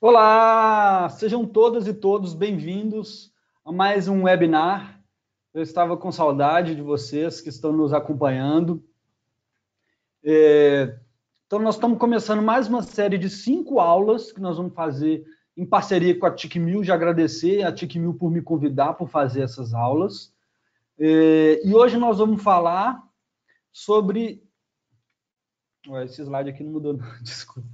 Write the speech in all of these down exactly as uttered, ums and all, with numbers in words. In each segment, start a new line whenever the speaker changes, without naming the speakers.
Olá, sejam todas e todos bem-vindos a mais um webinar. Eu estava com saudade de vocês que estão nos acompanhando. É, então, nós estamos começando mais uma série de cinco aulas que nós vamos fazer em parceria com a TICMIL. Já agradecer a TICMIL por me convidar para fazer essas aulas. É, e hoje nós vamos falar sobre... Ué, esse slide aqui não mudou, não. Desculpa.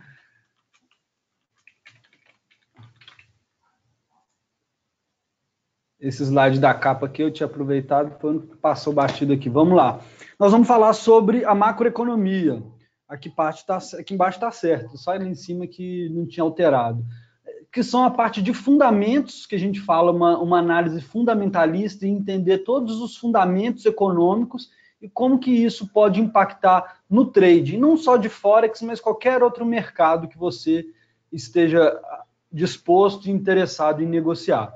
Esse slide da capa aqui eu tinha aproveitado, passou batido aqui. Vamos lá. Nós vamos falar sobre a macroeconomia. Aqui, parte tá, aqui embaixo está certo, só ali em cima que não tinha alterado. Que são a parte de fundamentos, que a gente fala, uma, uma análise fundamentalista e entender todos os fundamentos econômicos e como que isso pode impactar no trade. E não só de Forex, mas qualquer outro mercado que você esteja disposto e interessado em negociar.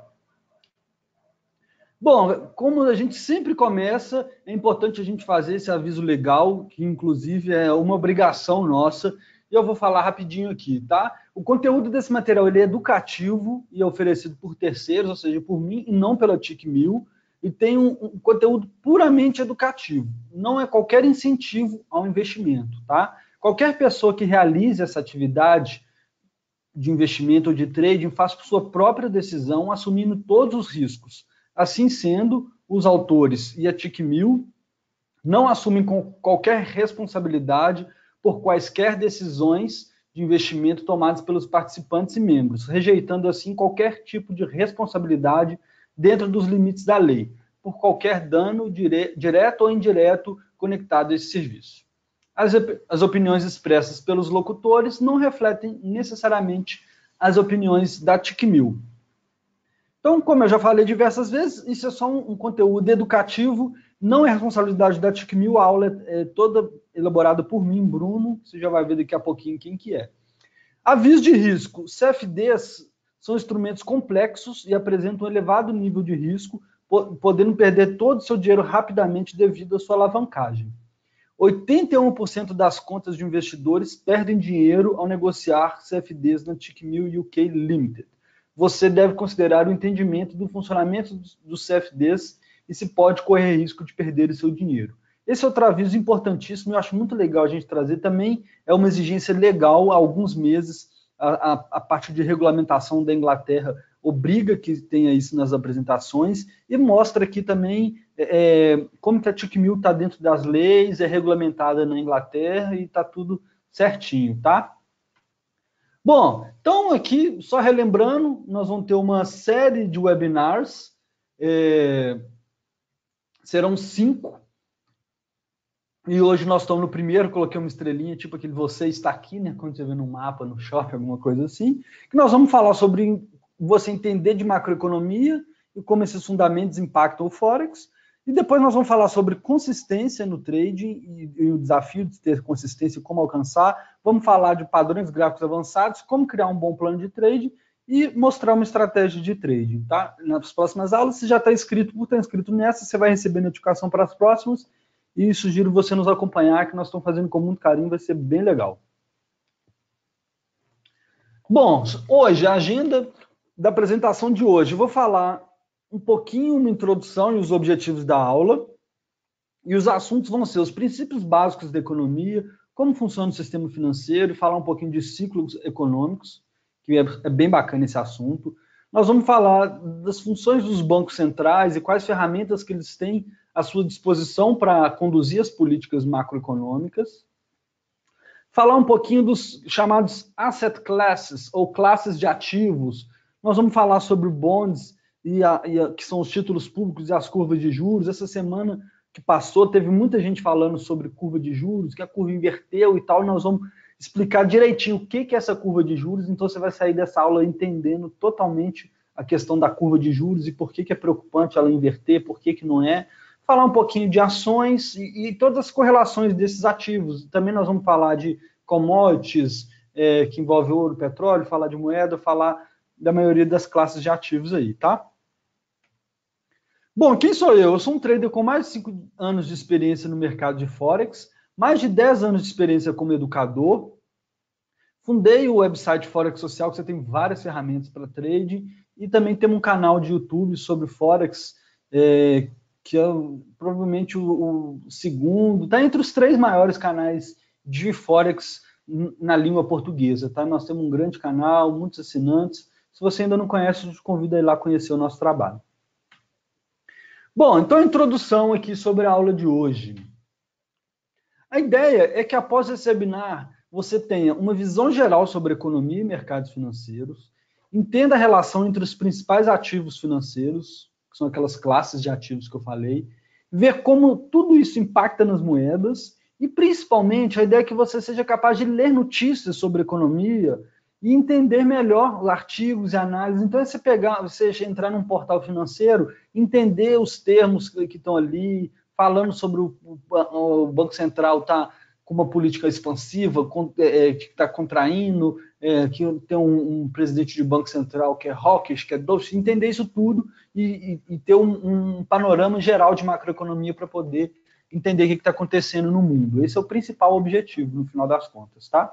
Bom, como a gente sempre começa, é importante a gente fazer esse aviso legal, que inclusive é uma obrigação nossa, e eu vou falar rapidinho aqui, tá? O conteúdo desse material ele é educativo e é oferecido por terceiros, ou seja, por mim e não pela TICMIL, e tem um, um conteúdo puramente educativo, não é qualquer incentivo ao investimento, tá? Qualquer pessoa que realize essa atividade de investimento ou de trading faz por sua própria decisão, assumindo todos os riscos. Assim sendo, os autores e a TICMIL não assumem qualquer responsabilidade por quaisquer decisões de investimento tomadas pelos participantes e membros, rejeitando assim qualquer tipo de responsabilidade dentro dos limites da lei, por qualquer dano dire direto ou indireto conectado a esse serviço. As, as opiniões expressas pelos locutores não refletem necessariamente as opiniões da TICMIL. Então, como eu já falei diversas vezes, isso é só um, um conteúdo educativo, não é responsabilidade da TICMIL, a aula é, é toda elaborada por mim, Bruno, você já vai ver daqui a pouquinho quem que é. Aviso de risco. C F Ds são instrumentos complexos e apresentam um elevado nível de risco, podendo perder todo o seu dinheiro rapidamente devido à sua alavancagem. oitenta e um por cento das contas de investidores perdem dinheiro ao negociar C F Ds na TICMIL U K Limited. Você deve considerar o entendimento do funcionamento dos C F Ds e se pode correr risco de perder o seu dinheiro. Esse é outro aviso importantíssimo, eu acho muito legal a gente trazer, também é uma exigência legal, há alguns meses, a, a, a parte de regulamentação da Inglaterra obriga que tenha isso nas apresentações e mostra aqui também é, como que a TICMIL está dentro das leis, é regulamentada na Inglaterra e está tudo certinho, tá? Bom, então aqui, só relembrando, nós vamos ter uma série de webinars, é, serão cinco, e hoje nós estamos no primeiro, coloquei uma estrelinha, tipo aquele você está aqui, né, quando você vê no mapa, no shopping, alguma coisa assim, que nós vamos falar sobre você entender de macroeconomia e como esses fundamentos impactam o Forex, e depois nós vamos falar sobre consistência no trading e, e o desafio de ter consistência e como alcançar. Vamos falar de padrões gráficos avançados, como criar um bom plano de trading e mostrar uma estratégia de trading, tá? Nas próximas aulas, se já está inscrito, por estar inscrito nessa, você vai receber notificação para as próximas e sugiro você nos acompanhar, que nós estamos fazendo com muito carinho, vai ser bem legal. Bom, hoje, a agenda da apresentação de hoje, eu vou falar um pouquinho uma introdução e os objetivos da aula, e os assuntos vão ser os princípios básicos da economia, como funciona o sistema financeiro, falar um pouquinho de ciclos econômicos, que é, é bem bacana esse assunto. Nós vamos falar das funções dos bancos centrais e quais ferramentas que eles têm à sua disposição para conduzir as políticas macroeconômicas. Falar um pouquinho dos chamados asset classes, ou classes de ativos. Nós vamos falar sobre bonds, E, a, e a, que são os títulos públicos e as curvas de juros. Essa semana que passou, teve muita gente falando sobre curva de juros, que a curva inverteu e tal, e nós vamos explicar direitinho o que, que é essa curva de juros, então você vai sair dessa aula entendendo totalmente a questão da curva de juros e por que, que é preocupante ela inverter, por que, que não é. Falar um pouquinho de ações e, e todas as correlações desses ativos. Também nós vamos falar de commodities, é, que envolve ouro, petróleo, falar de moeda, falar da maioria das classes de ativos aí, tá? Bom, quem sou eu? Eu sou um trader com mais de cinco anos de experiência no mercado de Forex, mais de dez anos de experiência como educador. Fundei o website Forex Social, que você tem várias ferramentas para trade, e também temos um canal de YouTube sobre Forex, é, que é provavelmente o, o segundo, está entre os três maiores canais de Forex na língua portuguesa, tá? Nós temos um grande canal, muitos assinantes. Se você ainda não conhece, eu te convido a ir lá conhecer o nosso trabalho. Bom, então a introdução aqui sobre a aula de hoje. A ideia é que após esse webinar, você tenha uma visão geral sobre economia e mercados financeiros, entenda a relação entre os principais ativos financeiros, que são aquelas classes de ativos que eu falei, ver como tudo isso impacta nas moedas, e principalmente a ideia é que você seja capaz de ler notícias sobre economia e entender melhor os artigos e análises. Então, é você pegar, você entrar num portal financeiro, entender os termos que estão ali, falando sobre o, o, o Banco Central tá com uma política expansiva, com, é, que está contraindo, é, que tem um, um presidente de Banco Central que é hawkish, que é dovish, entender isso tudo e, e, e ter um, um panorama geral de macroeconomia para poder entender o que está acontecendo no mundo. Esse é o principal objetivo, no final das contas, tá?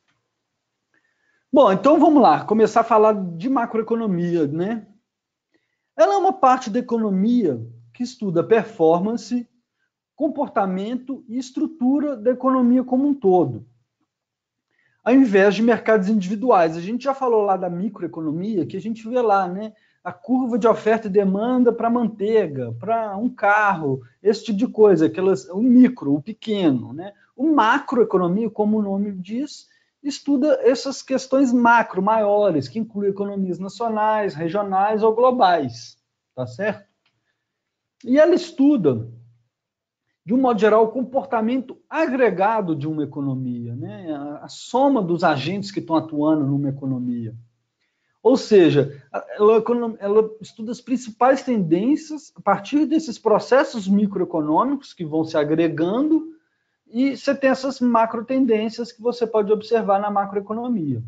Bom, então vamos lá, começar a falar de macroeconomia, né? Ela é uma parte da economia que estuda performance, comportamento e estrutura da economia como um todo, ao invés de mercados individuais. A gente já falou lá da microeconomia, que a gente vê lá, né? A curva de oferta e demanda para manteiga, para um carro, esse tipo de coisa, aquelas, o micro, o pequeno, né? O macroeconomia, como o nome diz, estuda essas questões macro, maiores, que incluem economias nacionais, regionais ou globais, tá certo? E ela estuda, de um modo geral, o comportamento agregado de uma economia, né? A, a soma dos agentes que estão atuando numa economia. Ou seja, ela, ela estuda as principais tendências a partir desses processos microeconômicos que vão se agregando, e você tem essas macro tendências que você pode observar na macroeconomia.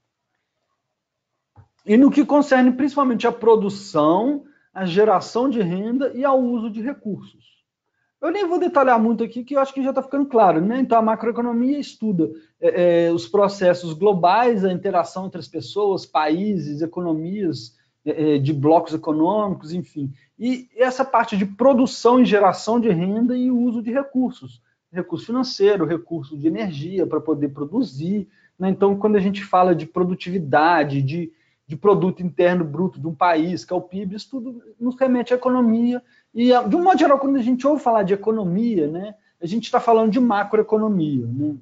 E no que concerne principalmente a produção, a geração de renda e ao uso de recursos. Eu nem vou detalhar muito aqui, que eu acho que já está ficando claro, né? Então, a macroeconomia estuda é, é, os processos globais, a interação entre as pessoas, países, economias, é, de blocos econômicos, enfim. E essa parte de produção e geração de renda e uso de recursos. Recurso financeiro, recurso de energia para poder produzir, né? Então, quando a gente fala de produtividade, de, de produto interno bruto de um país, que é o P I B, isso tudo nos remete à economia. E, de um modo geral, quando a gente ouve falar de economia, né, a gente está falando de macroeconomia, né,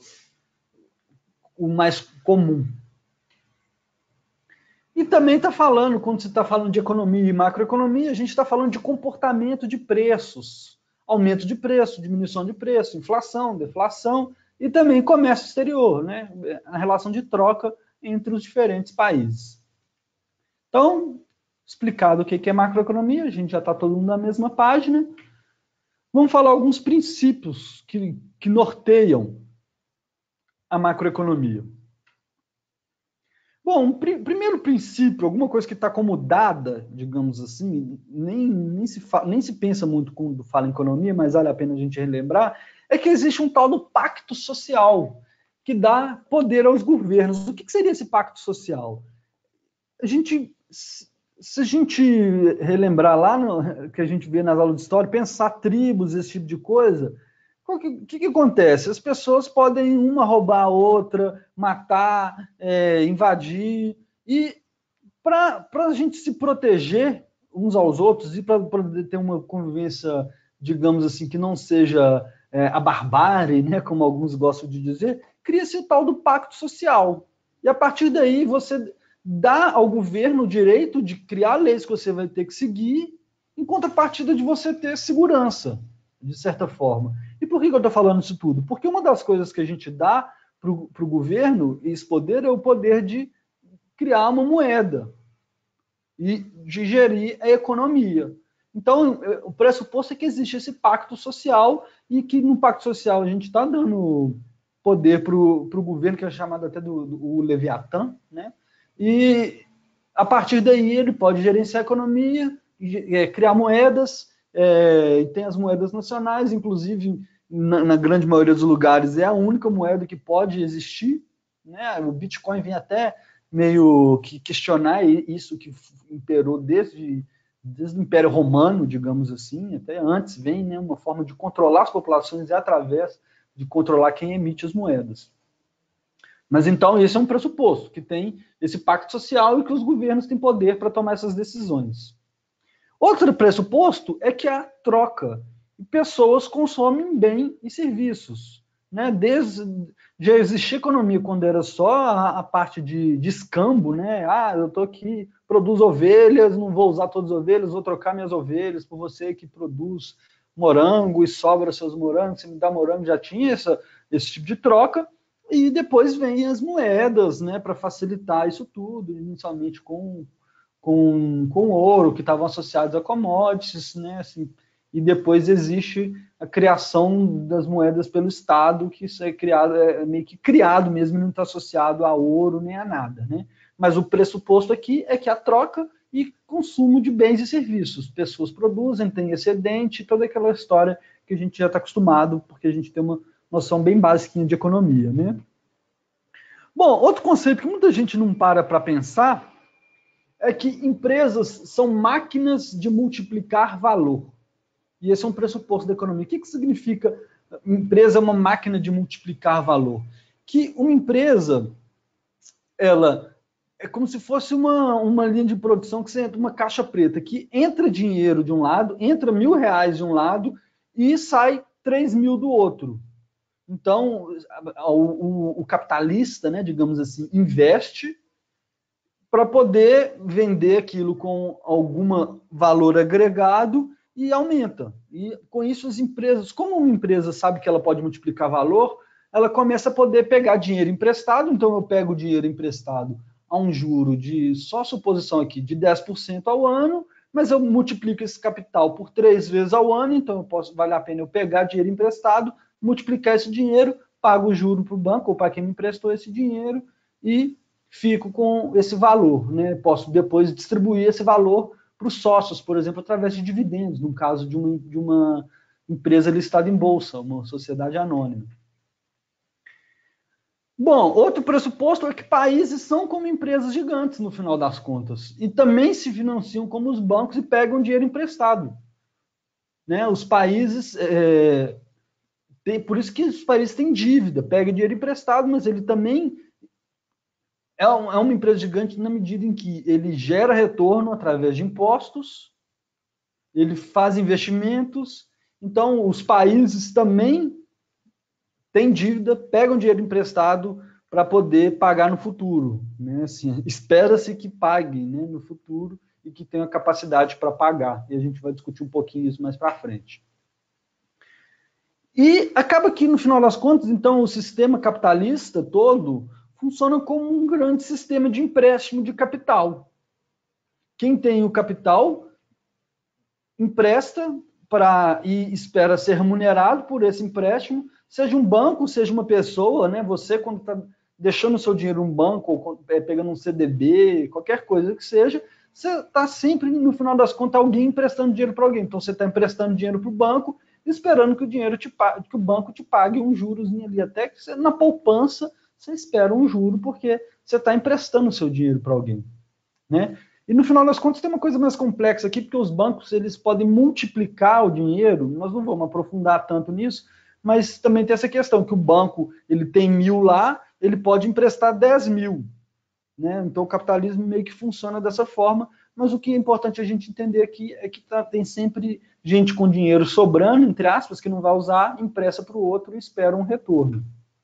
o mais comum. E também está falando, quando se está falando de economia e macroeconomia, a gente está falando de comportamento de preços, aumento de preço, diminuição de preço, inflação, deflação, e também comércio exterior, né, a relação de troca entre os diferentes países. Então, explicado o que é macroeconomia, a gente já está todo mundo na mesma página. Vamos falar alguns princípios que, que norteiam a macroeconomia. Bom, o pr primeiro princípio, alguma coisa que está como dada, digamos assim, nem, nem, se nem se pensa muito quando fala em economia, mas vale a pena a gente relembrar, é que existe um tal do pacto social, que dá poder aos governos. O que, que seria esse pacto social? A gente... Se a gente relembrar lá no, que a gente vê nas aulas de história, pensar tribos, esse tipo de coisa, o que, que, que acontece? As pessoas podem uma roubar a outra, matar, é, invadir, e para a gente se proteger uns aos outros e para ter uma convivência, digamos assim, que não seja é, a barbárie, né, como alguns gostam de dizer, cria-se o tal do pacto social. E a partir daí você dá ao governo o direito de criar leis que você vai ter que seguir, em contrapartida de você ter segurança, de certa forma. E por que eu estou falando isso tudo? Porque uma das coisas que a gente dá para o governo, esse poder, é o poder de criar uma moeda e de gerir a economia. Então, o pressuposto é que existe esse pacto social e que no pacto social a gente está dando poder para o governo, que é chamado até do, do o Leviatã, né? E a partir daí ele pode gerenciar a economia, criar moedas, é, e tem as moedas nacionais, inclusive na, na grande maioria dos lugares é a única moeda que pode existir, né? O Bitcoin vem até meio que questionar isso que imperou desde, desde o Império Romano, digamos assim, até antes vem, né, uma forma de controlar as populações e através de controlar quem emite as moedas. Mas então esse é um pressuposto, que tem esse pacto social e que os governos têm poder para tomar essas decisões. Outro pressuposto é que há troca. Pessoas consomem bem e serviços. Né? Desde, já existia economia quando era só a, a parte de, de escambo, né? Ah, eu estou aqui, produzo ovelhas, não vou usar todas as ovelhas, vou trocar minhas ovelhas por você que produz morango e sobra seus morangos, você me dá morango, já tinha essa, esse tipo de troca. E depois vem as moedas, né, para facilitar isso tudo, inicialmente com, com, com ouro, que estavam associados a commodities, né, assim, e depois existe a criação das moedas pelo Estado, que isso é criado, é meio que criado mesmo, não está associado a ouro nem a nada, né? Mas o pressuposto aqui é que há troca e consumo de bens e serviços. Pessoas produzem, têm excedente, toda aquela história que a gente já está acostumado, porque a gente tem uma noção bem básica de economia, né? Bom, outro conceito que muita gente não para para pensar é que empresas são máquinas de multiplicar valor. E esse é um pressuposto da economia. O que, que significa empresa é uma máquina de multiplicar valor? Que uma empresa, ela é como se fosse uma, uma linha de produção que você entra uma caixa preta, que entra dinheiro de um lado, entra mil reais de um lado e sai três mil do outro. Então, o, o, o capitalista, né, digamos assim, investe para poder vender aquilo com algum valor agregado e aumenta. E com isso as empresas, como uma empresa sabe que ela pode multiplicar valor, ela começa a poder pegar dinheiro emprestado, então eu pego o dinheiro emprestado a um juro de, só suposição aqui, de dez por cento ao ano, mas eu multiplico esse capital por três vezes ao ano, então eu posso, vale a pena eu pegar dinheiro emprestado, multiplicar esse dinheiro, pago o juro para o banco ou para quem me emprestou esse dinheiro e fico com esse valor, né? Posso depois distribuir esse valor para os sócios, por exemplo, através de dividendos, no caso de uma, de uma empresa listada em bolsa, uma sociedade anônima. Bom, outro pressuposto é que países são como empresas gigantes, no final das contas, e também se financiam como os bancos e pegam dinheiro emprestado. Né? Os países... É, tem, por isso que os países têm dívida, pega dinheiro emprestado, mas ele também é, um, é uma empresa gigante na medida em que ele gera retorno através de impostos, ele faz investimentos, então os países também têm dívida, pegam dinheiro emprestado para poder pagar no futuro. Né? Assim, espera-se que pague, né, no futuro e que tenha capacidade para pagar. E a gente vai discutir um pouquinho isso mais para frente. E acaba que, no final das contas, então, o sistema capitalista todo funciona como um grande sistema de empréstimo de capital. Quem tem o capital empresta para e espera ser remunerado por esse empréstimo, seja um banco, seja uma pessoa, né? Você, quando está deixando o seu dinheiro num banco, ou pegando um C D B, qualquer coisa que seja, você está sempre, no final das contas, alguém emprestando dinheiro para alguém. Então, você está emprestando dinheiro para o banco, esperando que o dinheiro te pague, que o banco te pague um juros ali, até que você, na poupança você espera um juro, porque você está emprestando o seu dinheiro para alguém. Né? E no final das contas tem uma coisa mais complexa aqui, porque os bancos eles podem multiplicar o dinheiro, nós não vamos aprofundar tanto nisso, mas também tem essa questão, que o banco ele tem mil lá, ele pode emprestar dez mil. Né? Então o capitalismo meio que funciona dessa forma, mas o que é importante a gente entender aqui é que tá, tem sempre gente com dinheiro sobrando, entre aspas, que não vai usar, empresta para o outro e espera um retorno.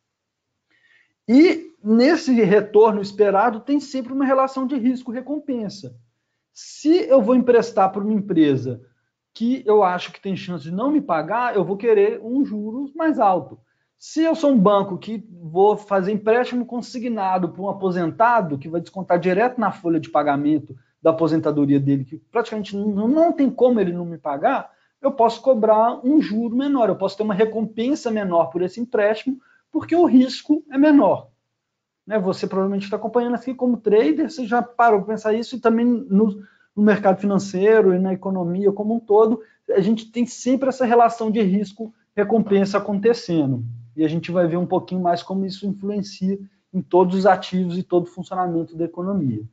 E nesse retorno esperado tem sempre uma relação de risco-recompensa. Se eu vou emprestar para uma empresa que eu acho que tem chance de não me pagar, eu vou querer um juros mais alto. Se eu sou um banco que vou fazer empréstimo consignado para um aposentado, que vai descontar direto na folha de pagamento da aposentadoria dele, que praticamente não, não tem como ele não me pagar, eu posso cobrar um juro menor, eu posso ter uma recompensa menor por esse empréstimo, porque o risco é menor. Né? Você provavelmente está acompanhando aqui como trader, você já parou para pensar isso, e também no, no mercado financeiro e na economia como um todo, a gente tem sempre essa relação de risco-recompensa acontecendo. E a gente vai ver um pouquinho mais como isso influencia em todos os ativos e todo o funcionamento da economia.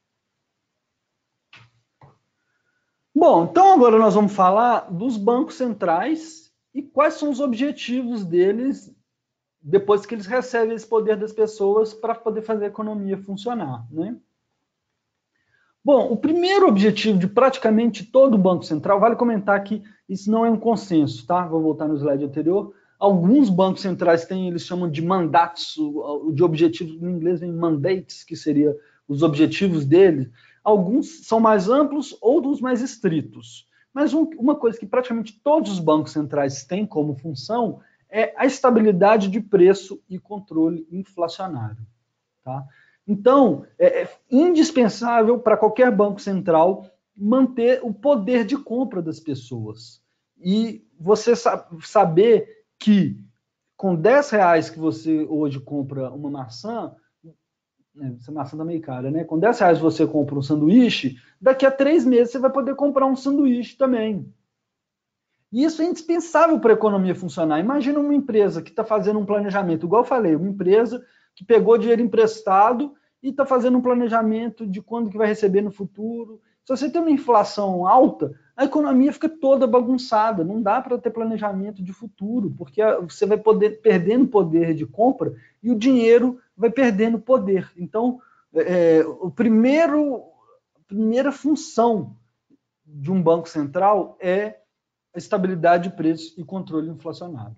Bom, então agora nós vamos falar dos bancos centrais e quais são os objetivos deles depois que eles recebem esse poder das pessoas para poder fazer a economia funcionar, né? Bom, o primeiro objetivo de praticamente todo banco central, vale comentar que isso não é um consenso, tá? Vou voltar no slide anterior. Alguns bancos centrais têm, eles chamam de mandatos, de objetivos, no inglês vem mandates, que seria os objetivos deles. Alguns são mais amplos, outros mais estritos. Mas um, uma coisa que praticamente todos os bancos centrais têm como função é a estabilidade de preço e controle inflacionário, tá? Então, é, é indispensável para qualquer banco central manter o poder de compra das pessoas. E você sa- saber que com dez reais que você hoje compra uma maçã, né, essa maçã tá meio cara, né? Com dez reais você compra um sanduíche, daqui a três meses você vai poder comprar um sanduíche também. E isso é indispensável para a economia funcionar. Imagina uma empresa que está fazendo um planejamento, igual eu falei, uma empresa que pegou dinheiro emprestado e está fazendo um planejamento de quando que vai receber no futuro. Se você tem uma inflação alta, a economia fica toda bagunçada. Não dá para ter planejamento de futuro, porque você vai poder perdendo poder de compra e o dinheiro vai perdendo poder. Então, é, o primeiro, a primeira função de um banco central é a estabilidade de preços e controle inflacionário.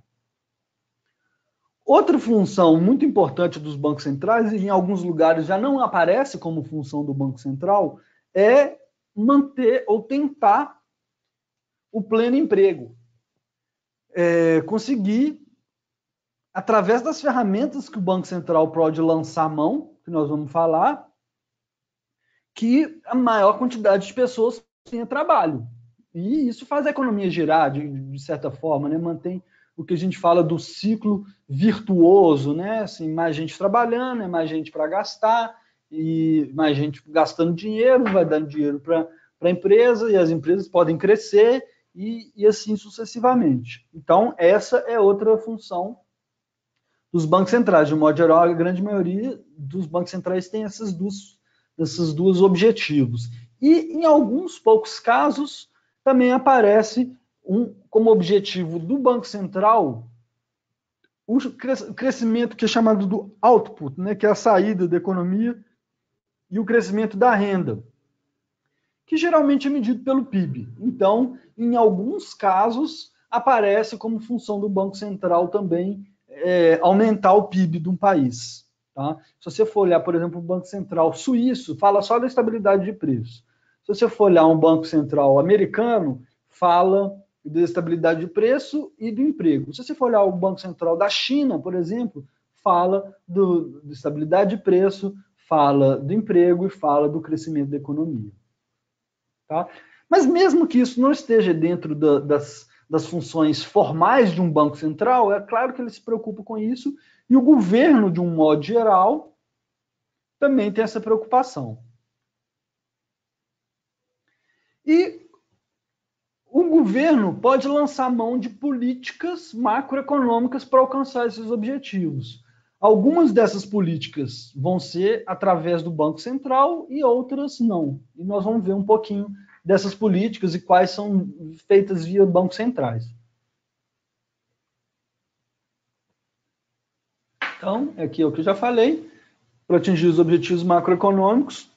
Outra função muito importante dos bancos centrais, e em alguns lugares já não aparece como função do Banco Central, é manter ou tentar o pleno emprego. É, conseguir, através das ferramentas que o Banco Central pode lançar a mão, que nós vamos falar, que a maior quantidade de pessoas tenha trabalho. E isso faz a economia girar, de, de certa forma, né? Mantém o que a gente fala do ciclo virtuoso, né? Assim, mais gente trabalhando, é mais gente para gastar, e mais gente gastando dinheiro, vai dando dinheiro para a empresa, e as empresas podem crescer, e, e assim sucessivamente. Então, essa é outra função dos bancos centrais. De um modo geral, a grande maioria dos bancos centrais tem esses dois, esses dois objetivos. E, em alguns poucos casos, também aparece um, como objetivo do Banco Central o crescimento que é chamado do output, né, que é a saída da economia, e o crescimento da renda, que geralmente é medido pelo P I B. Então, em alguns casos, aparece como função do Banco Central também é, aumentar o P I B de um país. Tá? Se você for olhar, por exemplo, o Banco Central suíço, fala só da estabilidade de preço. Se você for olhar um Banco Central americano, fala da estabilidade de preço e do emprego. Se você for olhar o Banco Central da China, por exemplo, fala do, de estabilidade de preço, fala do emprego e fala do crescimento da economia. Tá? Mas mesmo que isso não esteja dentro da, das, das funções formais de um banco central, é claro que ele se preocupa com isso, e o governo, de um modo geral, também tem essa preocupação. E o governo pode lançar mão de políticas macroeconômicas para alcançar esses objetivos. Algumas dessas políticas vão ser através do Banco Central e outras não. E nós vamos ver um pouquinho dessas políticas e quais são feitas via bancos centrais. Então, aqui é o que eu já falei, para atingir os objetivos macroeconômicos.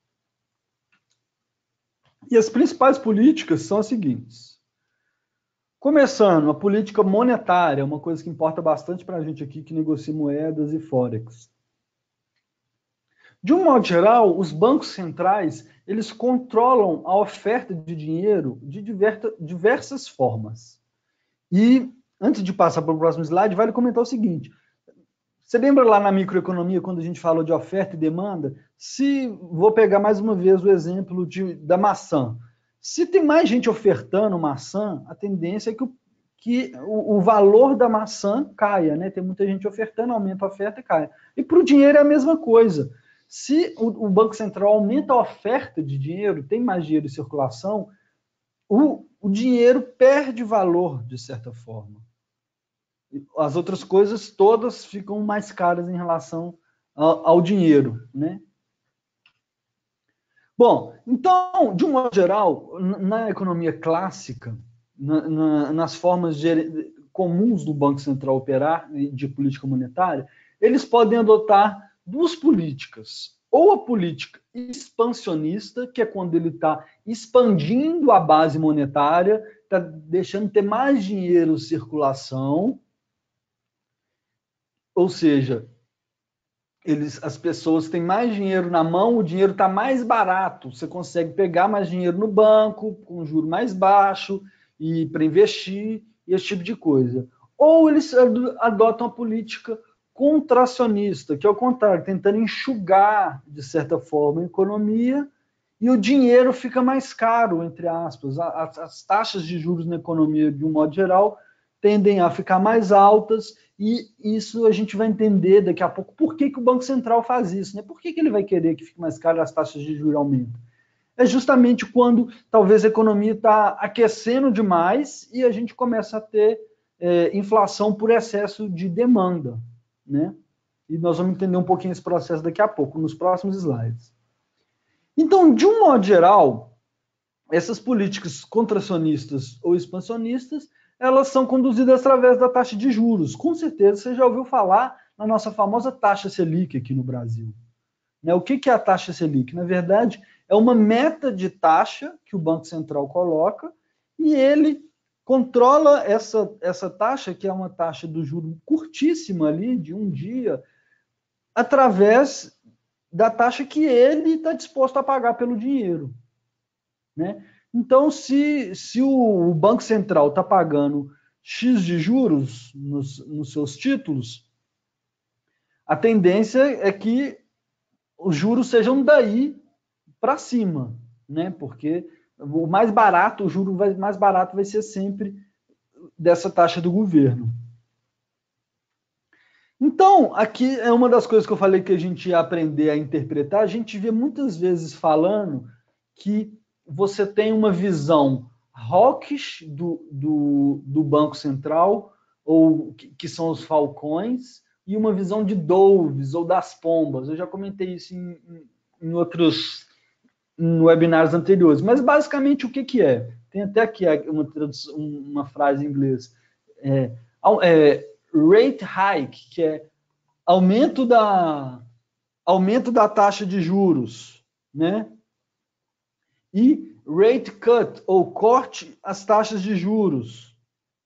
E as principais políticas são as seguintes. Começando, a política monetária, uma coisa que importa bastante para a gente aqui que negocia moedas e forex. De um modo geral, os bancos centrais, eles controlam a oferta de dinheiro de diversas formas. E, antes de passar para o próximo slide, vale comentar o seguinte. Você lembra lá na microeconomia, quando a gente falou de oferta e demanda? Se, vou pegar mais uma vez o exemplo de, da maçã. Se tem mais gente ofertando maçã, a tendência é que, o, que o, o valor da maçã caia, né? Tem muita gente ofertando, aumenta a oferta e cai. E para o dinheiro é a mesma coisa. Se o, o Banco Central aumenta a oferta de dinheiro, tem mais dinheiro em circulação, o, o dinheiro perde valor, de certa forma. As outras coisas todas ficam mais caras em relação ao, ao dinheiro, né? Bom, então, de um modo geral, na economia clássica, na, na, nas formas de, comuns do Banco Central operar de política monetária, eles podem adotar duas políticas. Ou a política expansionista, que é quando ele está expandindo a base monetária, está deixando ter mais dinheiro em circulação, ou seja, eles, as pessoas têm mais dinheiro na mão, o dinheiro está mais barato, você consegue pegar mais dinheiro no banco, com juro mais baixo, e para investir, e esse tipo de coisa. Ou eles adotam a política contracionista, que é o contrário, tentando enxugar, de certa forma, a economia, e o dinheiro fica mais caro, entre aspas. As, as taxas de juros na economia, de um modo geral, tendem a ficar mais altas, e isso a gente vai entender daqui a pouco por que, que o Banco Central faz isso, né? Por que, que ele vai querer que fique mais caro e as taxas de juros aumentem? É justamente quando talvez a economia está aquecendo demais e a gente começa a ter é, inflação por excesso de demanda, né? E nós vamos entender um pouquinho esse processo daqui a pouco, nos próximos slides. Então, de um modo geral, essas políticas contracionistas ou expansionistas, elas são conduzidas através da taxa de juros. Com certeza você já ouviu falar na nossa famosa taxa Selic aqui no Brasil. Né? O que é a taxa Selic? Na verdade, é uma meta de taxa que o Banco Central coloca e ele controla essa, essa taxa, que é uma taxa do juro curtíssima ali, de um dia, através da taxa que ele está disposto a pagar pelo dinheiro. Né? Então, se, se o Banco Central está pagando X de juros nos, nos seus títulos, a tendência é que os juros sejam daí para cima, né? Porque o mais barato, o juro vai, mais barato vai ser sempre dessa taxa do governo. Então, aqui é uma das coisas que eu falei que a gente ia aprender a interpretar. A gente vê muitas vezes falando que você tem uma visão hawkish do, do, do Banco Central, ou que, que são os falcões, e uma visão de doves ou das pombas. Eu já comentei isso em, em outros em webinars anteriores. Mas basicamente o que, que é? Tem até aqui uma, uma frase em inglês. É, é, rate hike, que é aumento da, aumento da taxa de juros, né? E rate cut, ou corte as taxas de juros.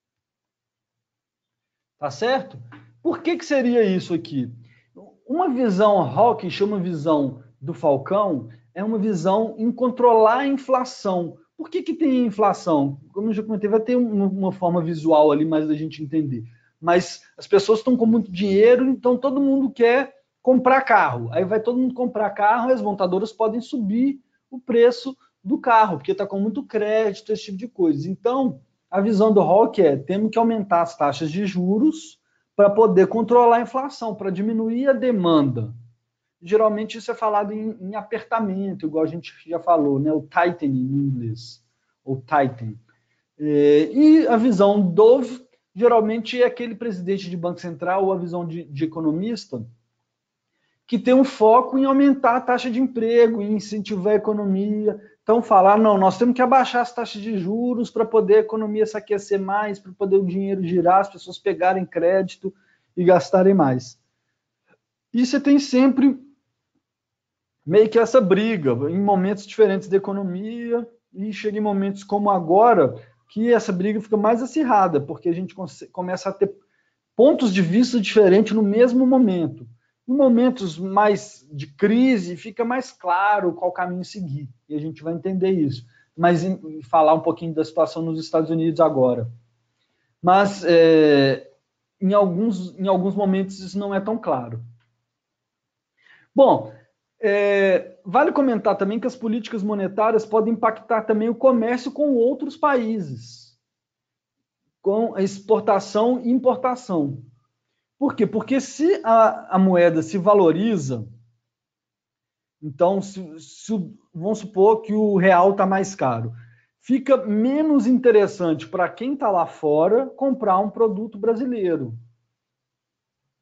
Tá certo? Por que, que seria isso aqui? Uma visão hawkish, uma visão do Falcão, é uma visão em controlar a inflação. Por que, que tem inflação? Como eu já comentei, vai ter uma, uma forma visual ali mais da gente entender. Mas as pessoas estão com muito dinheiro, então todo mundo quer comprar carro. Aí vai todo mundo comprar carro e as montadoras podem subir o preço do carro, porque está com muito crédito, esse tipo de coisa. Então, a visão do Hawke é: temos que aumentar as taxas de juros para poder controlar a inflação, para diminuir a demanda. Geralmente isso é falado em, em apertamento, igual a gente já falou, né? O tightening em inglês, ou tighten. É, e a visão Dove, geralmente é aquele presidente de Banco Central ou a visão de, de economista que tem um foco em aumentar a taxa de emprego, em incentivar a economia. Então, falar, não, nós temos que abaixar as taxas de juros para poder a economia se aquecer mais, para poder o dinheiro girar, as pessoas pegarem crédito e gastarem mais. E você tem sempre meio que essa briga, em momentos diferentes da economia, e chega em momentos como agora, que essa briga fica mais acirrada, porque a gente começa a ter pontos de vista diferentes no mesmo momento. Em momentos mais de crise, fica mais claro qual caminho seguir, e a gente vai entender isso. Mas em, falar um pouquinho da situação nos Estados Unidos agora. Mas é, em, alguns, em alguns momentos isso não é tão claro. Bom, é, vale comentar também que as políticas monetárias podem impactar também o comércio com outros países, com a exportação e importação. Por quê? Porque se a, a moeda se valoriza, então, se, se, vamos supor que o real está mais caro, fica menos interessante para quem está lá fora comprar um produto brasileiro.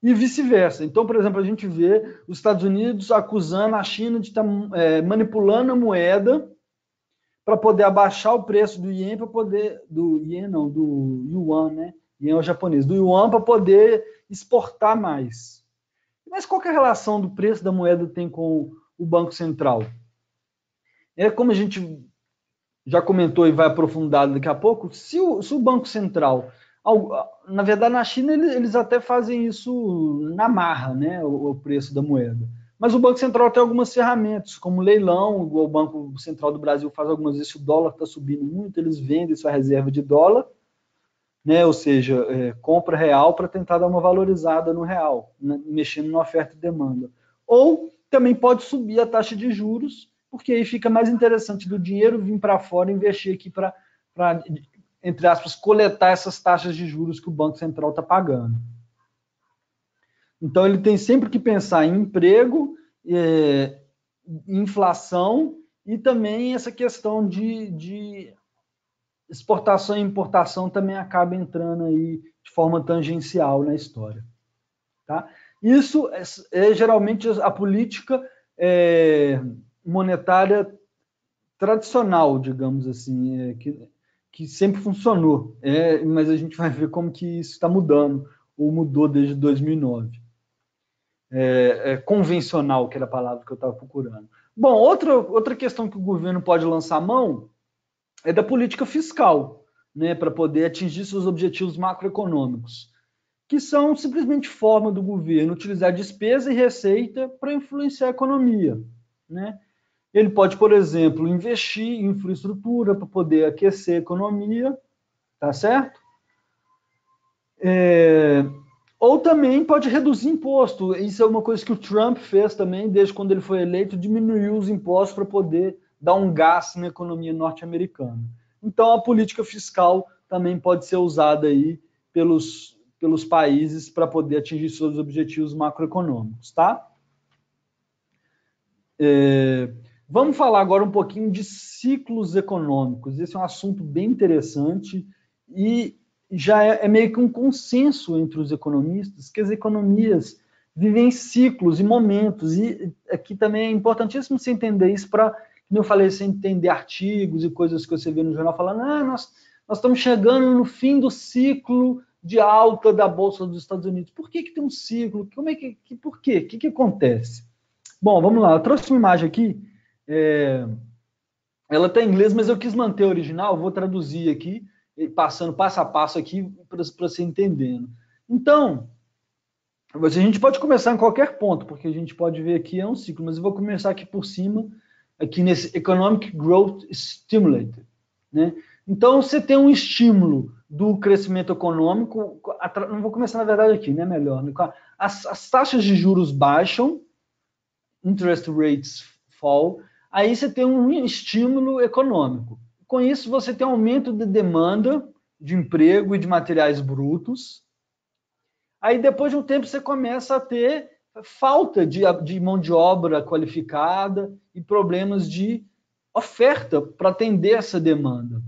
e vice-versa. Então, por exemplo, a gente vê os Estados Unidos acusando a China de estar é, manipulando a moeda para poder abaixar o preço do ien, para poder do ien não, do yuan, né? Ien é o japonês, do yuan para poder exportar mais. Mas qual que é a relação do preço da moeda tem com o Banco Central? É como a gente já comentou e vai aprofundar daqui a pouco, se o, se o Banco Central, na verdade na China eles até fazem isso na marra, né, o, o preço da moeda. Mas o Banco Central tem algumas ferramentas, como leilão, o Banco Central do Brasil faz algumas vezes, se o dólar está subindo muito, eles vendem sua reserva de dólar, né, ou seja, é, compra real para tentar dar uma valorizada no real, né, mexendo na oferta e demanda. Ou também pode subir a taxa de juros, porque aí fica mais interessante do dinheiro vir para fora e investir aqui para, entre aspas, coletar essas taxas de juros que o Banco Central está pagando. Então, ele tem sempre que pensar em emprego, é, inflação e também essa questão de, de exportação e importação também acaba entrando aí de forma tangencial na história. Tá? Isso é, é geralmente a política é, monetária tradicional, digamos assim, é, que, que sempre funcionou, é, mas a gente vai ver como que isso está mudando, ou mudou desde dois mil e nove. É, é, convencional, que era a palavra que eu estava procurando. Bom, outra, outra questão que o governo pode lançar mão é da política fiscal, né, para poder atingir seus objetivos macroeconômicos, que são simplesmente forma do governo utilizar despesa e receita para influenciar a economia, né? Ele pode, por exemplo, investir em infraestrutura para poder aquecer a economia, tá certo? É... Ou também pode reduzir imposto. Isso é uma coisa que o Trump fez também, desde quando ele foi eleito, diminuiu os impostos para poder dar um gás na economia norte-americana. Então, a política fiscal também pode ser usada aí pelos, pelos países para poder atingir seus objetivos macroeconômicos, tá? É... Vamos falar agora um pouquinho de ciclos econômicos. Esse é um assunto bem interessante e já é, é meio que um consenso entre os economistas que as economias vivem ciclos e momentos. E aqui também é importantíssimo você entender isso para, como eu falei, você entender artigos e coisas que você vê no jornal falando, ah, nós, nós estamos chegando no fim do ciclo de alta da Bolsa dos Estados Unidos. Por que, que tem um ciclo? Como é que, que, por quê? O que, que acontece? Bom, vamos lá. Eu trouxe uma imagem aqui. É, ela está em inglês, mas eu quis manter a original, vou traduzir aqui, passando passo a passo aqui para você entendendo. Então, a gente pode começar em qualquer ponto, porque a gente pode ver aqui é um ciclo, mas eu vou começar aqui por cima, aqui nesse Economic Growth Stimulated, né? Então, você tem um estímulo do crescimento econômico, não vou começar na verdade aqui, né? Melhor. As, as taxas de juros baixam, interest rates fall, aí você tem um estímulo econômico. Com isso, você tem aumento de demanda de emprego e de materiais brutos. Aí, depois de um tempo, você começa a ter falta de, de mão de obra qualificada e problemas de oferta para atender essa demanda.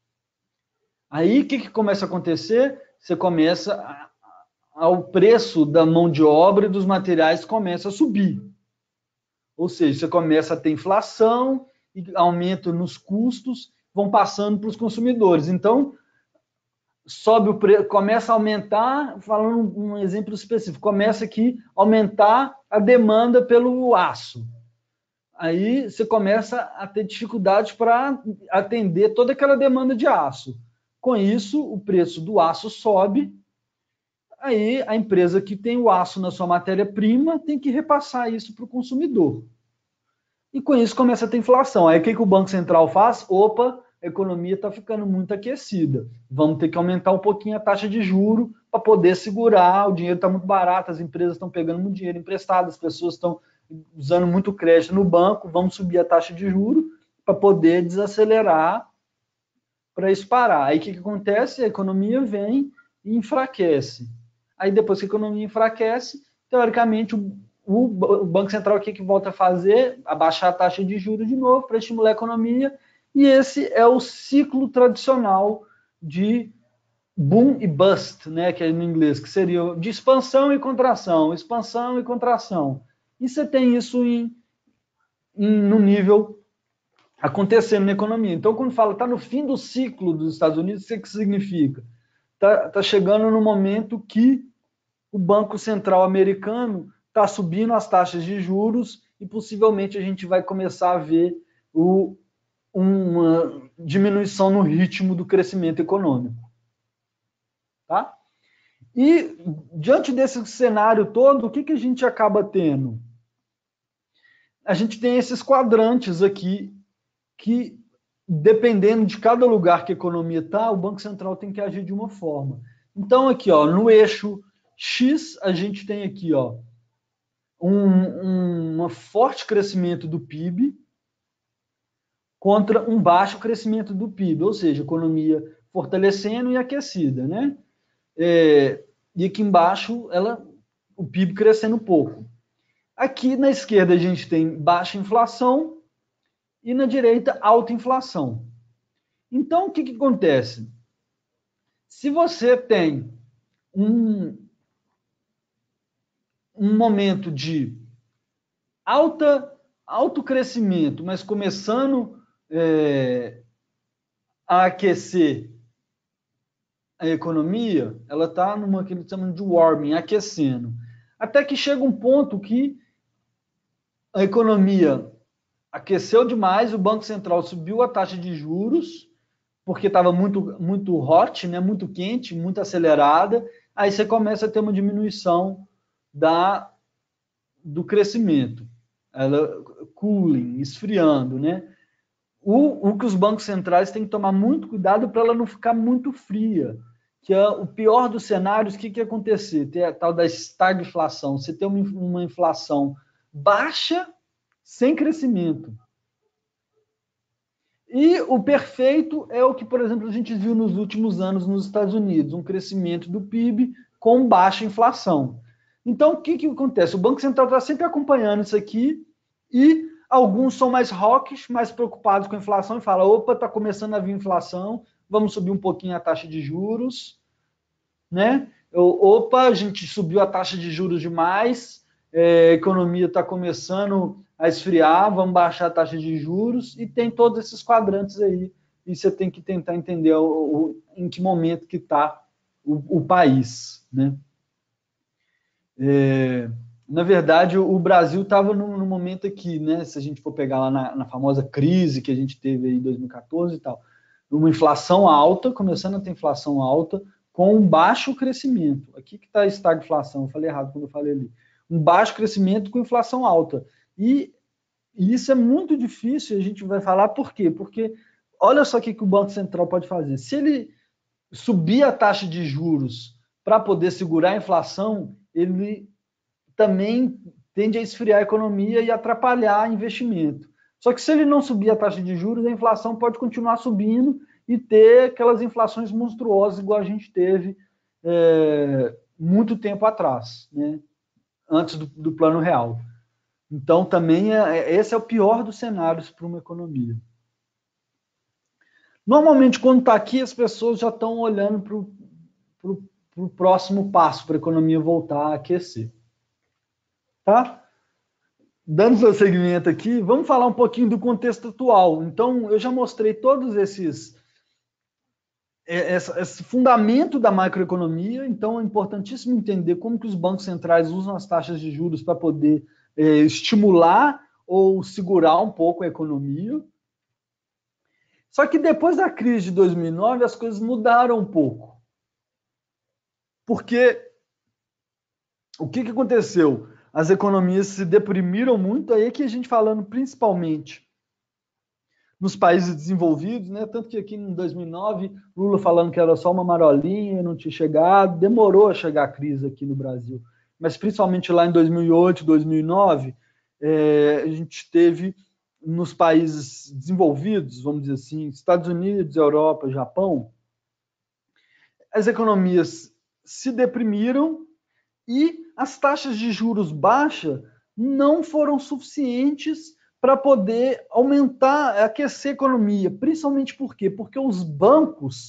Aí, o que, que começa a acontecer? Você começa, a, a, o preço da mão de obra e dos materiais começa a subir. Ou seja, você começa a ter inflação e aumento nos custos, vão passando para os consumidores. Então, sobe o preço, começa a aumentar, falando um exemplo específico, começa aqui a aumentar a demanda pelo aço. Aí você começa a ter dificuldade para atender toda aquela demanda de aço. Com isso, o preço do aço sobe, aí a empresa que tem o aço na sua matéria-prima tem que repassar isso para o consumidor. E com isso começa a ter inflação. Aí o que, que o Banco Central faz? Opa, a economia está ficando muito aquecida. Vamos ter que aumentar um pouquinho a taxa de juro para poder segurar. O dinheiro está muito barato, as empresas estão pegando muito dinheiro emprestado, as pessoas estão usando muito crédito no banco, vamos subir a taxa de juro para poder desacelerar, para isso parar. Aí o que, que acontece? A economia vem e enfraquece. Aí depois que a economia enfraquece, teoricamente o O Banco Central, o que, que volta a fazer? Abaixar a taxa de juros de novo para estimular a economia. E esse é o ciclo tradicional de boom e bust, né, que é no inglês, que seria de expansão e contração, expansão e contração. E você tem isso em, em, no nível acontecendo na economia. Então, quando fala está no fim do ciclo dos Estados Unidos, o que, que significa? Está tá chegando no momento que o Banco Central americano está subindo as taxas de juros e possivelmente a gente vai começar a ver o, uma diminuição no ritmo do crescimento econômico. Tá? E, diante desse cenário todo, o que, que a gente acaba tendo? A gente tem esses quadrantes aqui que, dependendo de cada lugar que a economia está, o Banco Central tem que agir de uma forma. Então, aqui, ó, no eixo X, a gente tem aqui ó, um, um, um forte crescimento do P I B contra um baixo crescimento do P I B, ou seja, economia fortalecendo e aquecida, né? É, e aqui embaixo, ela, o P I B crescendo pouco. Aqui na esquerda a gente tem baixa inflação e na direita alta inflação. Então, o que, que acontece? Se você tem um, um momento de alta, alto crescimento, mas começando é, a aquecer a economia, ela está numa que eles chamam de warming, aquecendo. Até que chega um ponto que a economia aqueceu demais, o Banco Central subiu a taxa de juros, porque estava muito, muito hot, né, muito quente, muito acelerada, aí você começa a ter uma diminuição da, do crescimento, ela cooling, esfriando, né? O, o que os bancos centrais têm que tomar muito cuidado para ela não ficar muito fria, que é o pior dos cenários. O que que ia acontecer? Ter a tal da estagflação, você tem uma, uma inflação baixa sem crescimento. E o perfeito é o que, por exemplo, a gente viu nos últimos anos nos Estados Unidos, um crescimento do P I B com baixa inflação. Então, o que, que acontece? O Banco Central está sempre acompanhando isso aqui e alguns são mais hawkish, mais preocupados com a inflação e falam, opa, está começando a vir inflação, vamos subir um pouquinho a taxa de juros, né? Opa, a gente subiu a taxa de juros demais, é, a economia está começando a esfriar, vamos baixar a taxa de juros, e tem todos esses quadrantes aí, e você tem que tentar entender o, o, em que momento que está o, o país, né? É, na verdade, o Brasil estava no, no momento aqui, né? Se a gente for pegar lá na, na famosa crise que a gente teve aí em dois mil e quatorze e tal, uma inflação alta, começando a ter inflação alta, com um baixo crescimento. Aqui que está a estagflação, eu falei errado quando eu falei ali. Um baixo crescimento com inflação alta. E, e isso é muito difícil, a gente vai falar por quê? Porque olha só o que, que o Banco Central pode fazer. Se ele subir a taxa de juros para poder segurar a inflação, ele também tende a esfriar a economia e atrapalhar investimento. Só que se ele não subir a taxa de juros, a inflação pode continuar subindo e ter aquelas inflações monstruosas igual a gente teve é, muito tempo atrás, né? Antes do, do plano real. Então, também, é, esse é o pior dos cenários para uma economia. Normalmente, quando está aqui, as pessoas já estão olhando para o próximo passo, para a economia voltar a aquecer. Tá? Dando prosseguimento aqui, vamos falar um pouquinho do contexto atual. Então, eu já mostrei todos esses esse fundamento da macroeconomia. Então, é importantíssimo entender como que os bancos centrais usam as taxas de juros para poder é, estimular ou segurar um pouco a economia. Só que depois da crise de dois mil e nove, as coisas mudaram um pouco. Porque o que, que aconteceu? As economias se deprimiram muito, aí que a gente falando principalmente nos países desenvolvidos, né? Tanto que aqui em dois mil e nove, Lula falando que era só uma marolinha, não tinha chegado, demorou a chegar a crise aqui no Brasil. Mas principalmente lá em dois mil e oito, dois mil e nove, é, a gente teve nos países desenvolvidos, vamos dizer assim, Estados Unidos, Europa, Japão, as economias se deprimiram e as taxas de juros baixas não foram suficientes para poder aumentar, aquecer a economia. Principalmente por quê? Porque os bancos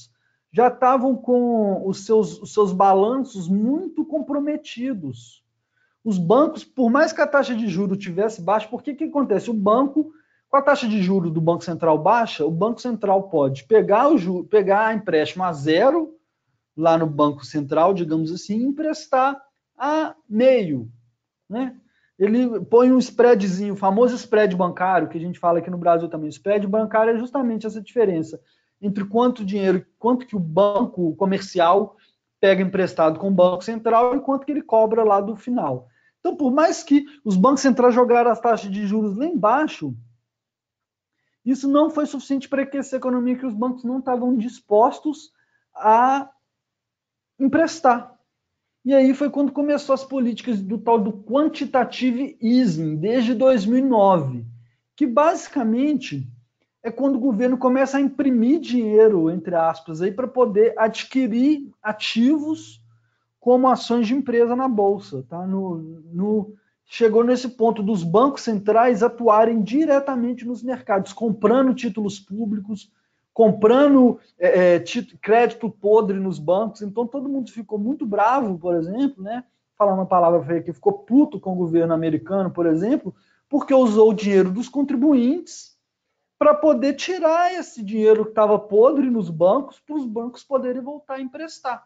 já estavam com os seus, os seus balanços muito comprometidos. Os bancos, por mais que a taxa de juros tivesse baixa, por que que acontece? O banco, com a taxa de juros do Banco Central baixa, o Banco Central pode pegar o juro, pegar a empréstimo a zero lá no Banco Central, digamos assim, e emprestar a meio, né? Ele põe um spreadzinho, o famoso spread bancário, que a gente fala aqui no Brasil também. O spread bancário é justamente essa diferença entre quanto dinheiro, quanto que o banco comercial pega emprestado com o Banco Central e quanto que ele cobra lá do final. Então, por mais que os bancos centrais jogaram as taxas de juros lá embaixo, isso não foi suficiente para aquecer a economia, que os bancos não estavam dispostos a emprestar. E aí foi quando começou as políticas do tal do quantitative easing, desde dois mil e nove, que basicamente é quando o governo começa a imprimir dinheiro, entre aspas, aí para poder adquirir ativos como ações de empresa na bolsa. Tá? No, no, chegou nesse ponto dos bancos centrais atuarem diretamente nos mercados, comprando títulos públicos, comprando é, é, crédito podre nos bancos. Então todo mundo ficou muito bravo, por exemplo, né? Falar uma palavra feia aqui, ficou puto com o governo americano, por exemplo, porque usou o dinheiro dos contribuintes para poder tirar esse dinheiro que estava podre nos bancos, para os bancos poderem voltar a emprestar.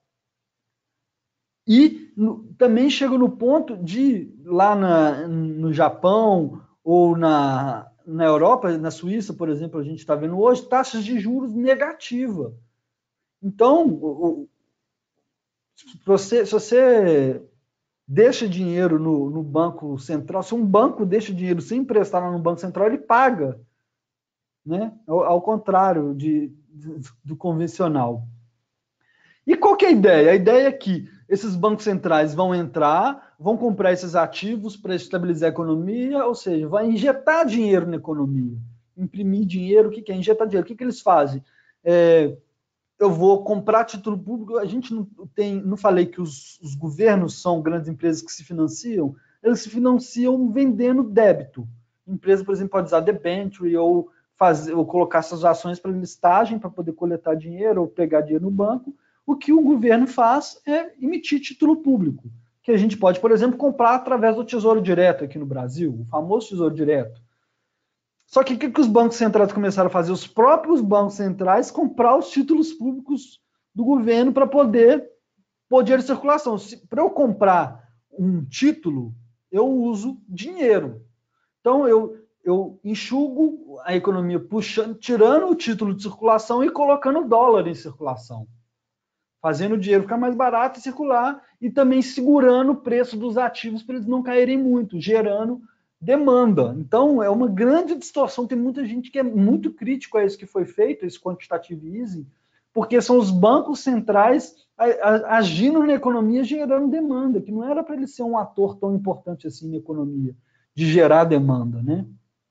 E no, também chega no ponto de, lá na, no Japão ou na, na Europa, na Suíça, por exemplo, a gente está vendo hoje, taxas de juros negativa. Então, o, se, você, se você deixa dinheiro no, no Banco Central, se um banco deixa dinheiro sem emprestar lá no Banco Central, ele paga, né? Ao, ao contrário de, de, do convencional. E qual que é a ideia? A ideia é que esses bancos centrais vão entrar, vão comprar esses ativos para estabilizar a economia, ou seja, vai injetar dinheiro na economia. Imprimir dinheiro, o que é injetar dinheiro? O que, que eles fazem? É, eu vou comprar título público, a gente não tem, não falei que os, os governos são grandes empresas que se financiam, eles se financiam vendendo débito. A empresa, por exemplo, pode usar debenture ou, fazer, ou colocar essas ações para listagem para poder coletar dinheiro ou pegar dinheiro no banco. O que o governo faz é emitir título público, que a gente pode, por exemplo, comprar através do Tesouro Direto aqui no Brasil, o famoso Tesouro Direto. Só que o que, que os bancos centrais começaram a fazer? Os próprios bancos centrais comprar os títulos públicos do governo para poder pôr dinheiro em circulação. Para eu comprar um título, eu uso dinheiro. Então, eu, eu enxugo a economia puxando, tirando o título de circulação e colocando dólar em circulação, fazendo o dinheiro ficar mais barato e circular, e também segurando o preço dos ativos para eles não caírem muito, gerando demanda. Então, é uma grande distorção. Tem muita gente que é muito crítico a isso que foi feito, esse quantitative easing, porque são os bancos centrais agindo na economia, gerando demanda, que não era para ele ser um ator tão importante assim na economia, de gerar demanda, né?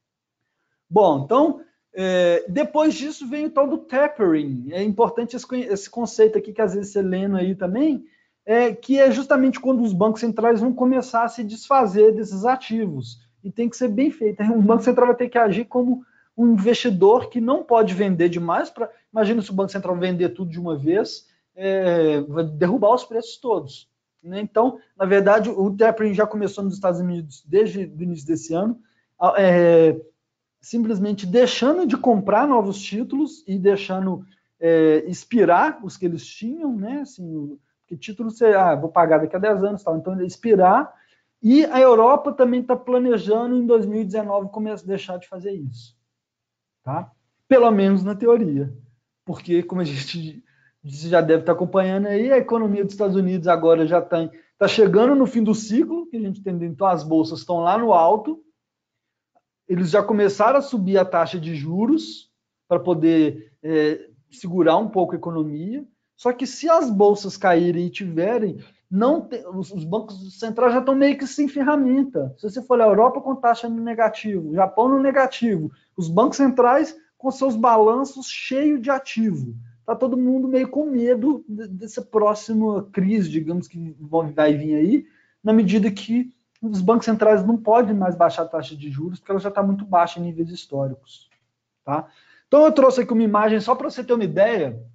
Bom, então, é, depois disso vem o tal do tapering. É importante esse, esse conceito aqui, que às vezes você lendo aí também, é, que é justamente quando os bancos centrais vão começar a se desfazer desses ativos. E tem que ser bem feito. O Banco Central vai ter que agir como um investidor que não pode vender demais. Pra, imagina se o Banco Central vender tudo de uma vez, é, vai derrubar os preços todos. Né? Então, na verdade, o tapering já começou nos Estados Unidos desde o início desse ano, é, simplesmente deixando de comprar novos títulos e deixando é, expirar os que eles tinham, né? Assim, porque título você, ah, vou pagar daqui a dez anos, tal. Então expirar. E a Europa também está planejando em dois mil e dezenove começar a deixar de fazer isso, tá? Pelo menos na teoria, porque como a gente já deve estar acompanhando aí, a economia dos Estados Unidos agora já está tá chegando no fim do ciclo, que a gente entende, então as bolsas estão lá no alto. Eles já começaram a subir a taxa de juros para poder é, segurar um pouco a economia. Só que se as bolsas caírem e tiverem, não tem, os, os bancos centrais já estão meio que sem ferramenta. Se você for olhar a Europa com taxa no negativo, Japão no negativo, os bancos centrais com seus balanços cheios de ativo. Está todo mundo meio com medo dessa próxima crise, digamos, que vai vir aí, na medida que os bancos centrais não podem mais baixar a taxa de juros, porque ela já está muito baixa em níveis históricos. Tá? Então, eu trouxe aqui uma imagem só para você ter uma ideia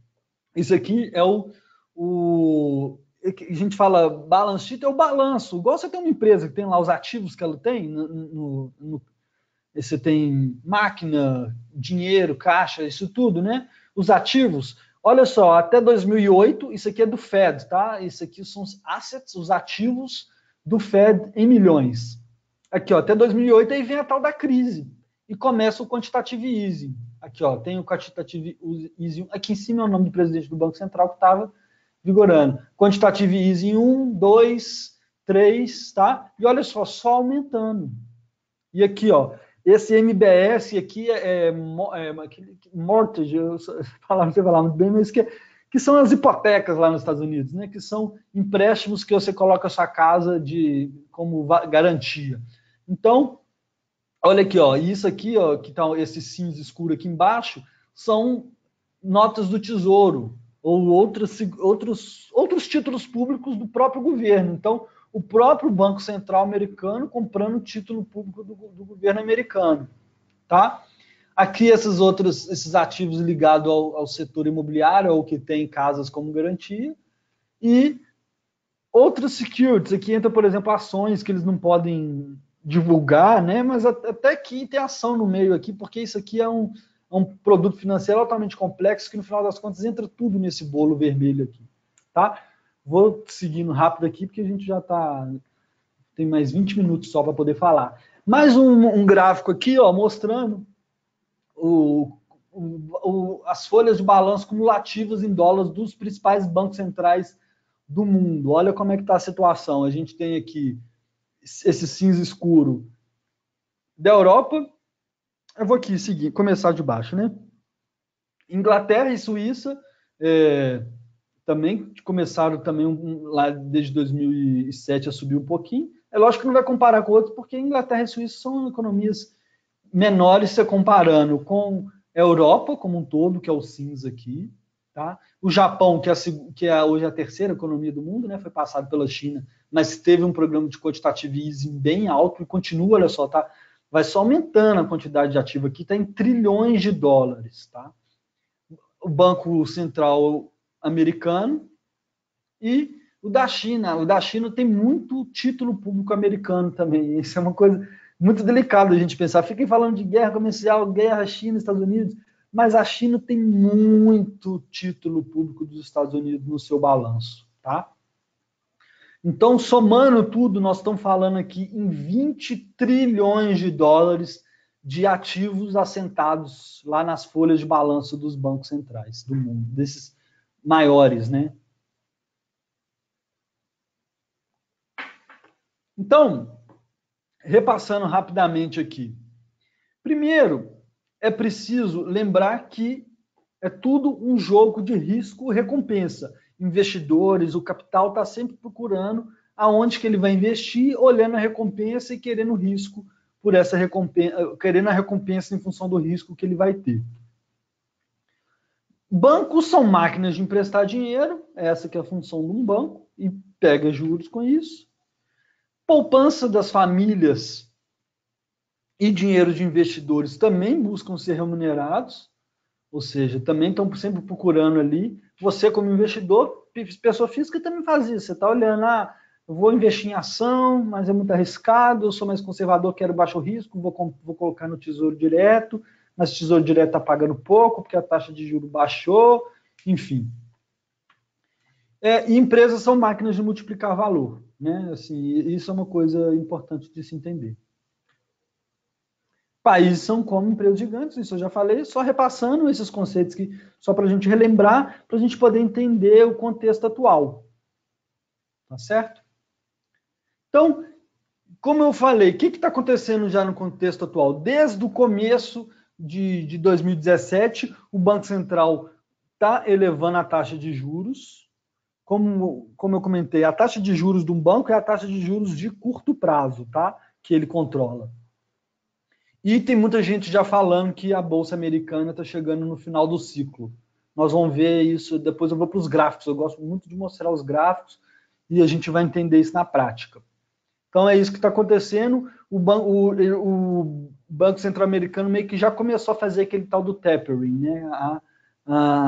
Isso aqui é o, o... A gente fala balance sheet, é o balanço. Igual você tem uma empresa que tem lá os ativos que ela tem, no, no, no, você tem máquina, dinheiro, caixa, isso tudo, né? Os ativos. Olha só, até dois mil e oito, isso aqui é do Fed, tá? Isso aqui são os assets, os ativos do Fed em milhões. Aqui, ó, até dois mil e oito, aí vem a tal da crise. E começa o quantitative easing. Aqui, ó, tem o quantitative easing. Aqui em cima é o nome do presidente do Banco Central que estava vigorando. Quantitative easing um, dois, três, tá? E olha só, só aumentando. E aqui, ó, esse M B S aqui é, é, é mortgage, eu falar, não sei falar muito bem, mas que, que são as hipotecas lá nos Estados Unidos, né? Que são empréstimos que você coloca a sua casa de, como garantia. Então, olha aqui, ó, isso aqui, ó, que tá esse cinza escuro aqui embaixo, são notas do Tesouro ou outros, outros, outros títulos públicos do próprio governo. Então, o próprio Banco Central americano comprando título público do, do governo americano, tá? Aqui esses outros, esses ativos ligados ao, ao setor imobiliário, ou que tem casas como garantia, e outros securities, aqui entra, por exemplo, ações que eles não podem divulgar, né? Mas até que tem ação no meio aqui, porque isso aqui é um, é um produto financeiro altamente complexo, que no final das contas entra tudo nesse bolo vermelho aqui, tá? Vou seguindo rápido aqui, porque a gente já está... Tem mais vinte minutos só para poder falar. Mais um, um gráfico aqui, ó, mostrando o, o, o, as folhas de balanço cumulativas em dólares dos principais bancos centrais do mundo. Olha como é que está a situação. A gente tem aqui esse cinza escuro da Europa. Eu vou aqui seguir, começar de baixo, né? Inglaterra e Suíça... É, também começaram também um, lá desde dois mil e sete a subir um pouquinho. É lógico que não vai comparar com outros, porque Inglaterra e Suíça são economias menores, se comparando com a Europa como um todo, que é o cinza aqui, tá? O Japão, que é, a, que é hoje a terceira economia do mundo, né? Foi passado pela China, mas teve um programa de quantitative easing bem alto e continua, olha só, tá? Vai só aumentando a quantidade de ativo aqui, está em trilhões de dólares, tá? O Banco Central americano e o da China. O da China tem muito título público americano também. Isso é uma coisa muito delicada a gente pensar. Fiquem falando de guerra comercial, guerra China, Estados Unidos, mas a China tem muito título público dos Estados Unidos no seu balanço, tá? Então, somando tudo, nós estamos falando aqui em vinte trilhões de dólares de ativos assentados lá nas folhas de balanço dos bancos centrais do mundo, desses maiores, né? Então, repassando rapidamente aqui. Primeiro, é preciso lembrar que é tudo um jogo de risco-recompensa. Investidores, o capital está sempre procurando aonde que ele vai investir, olhando a recompensa e querendo risco por essa recompensa, querendo a recompensa em função do risco que ele vai ter. Bancos são máquinas de emprestar dinheiro, essa que é a função de um banco, e pega juros com isso. Poupança das famílias e dinheiro de investidores também buscam ser remunerados, ou seja, também estão sempre procurando ali. Você, como investidor, pessoa física, também faz isso. Você está olhando, ah, eu vou investir em ação, mas é muito arriscado, eu sou mais conservador, quero baixo risco, vou, vou colocar no Tesouro Direto, mas o Tesouro Direto está pagando pouco, porque a taxa de juros baixou, enfim. É, e empresas são máquinas de multiplicar valor, né? Assim, isso é uma coisa importante de se entender. Países são como empresas gigantes, isso eu já falei, só repassando esses conceitos que, só para a gente relembrar, para a gente poder entender o contexto atual. Tá certo? Então, como eu falei, o que está acontecendo já no contexto atual? Desde o começo de, de dois mil e dezessete, o Banco Central está elevando a taxa de juros. Como, como eu comentei, a taxa de juros de um banco é a taxa de juros de curto prazo, tá? Que ele controla. E tem muita gente já falando que a Bolsa Americana está chegando no final do ciclo. Nós vamos ver isso, depois eu vou para os gráficos. Eu gosto muito de mostrar os gráficos e a gente vai entender isso na prática. Então é isso que está acontecendo. O, ban o, o Banco Central Americano meio que já começou a fazer aquele tal do tapering, né? A, a,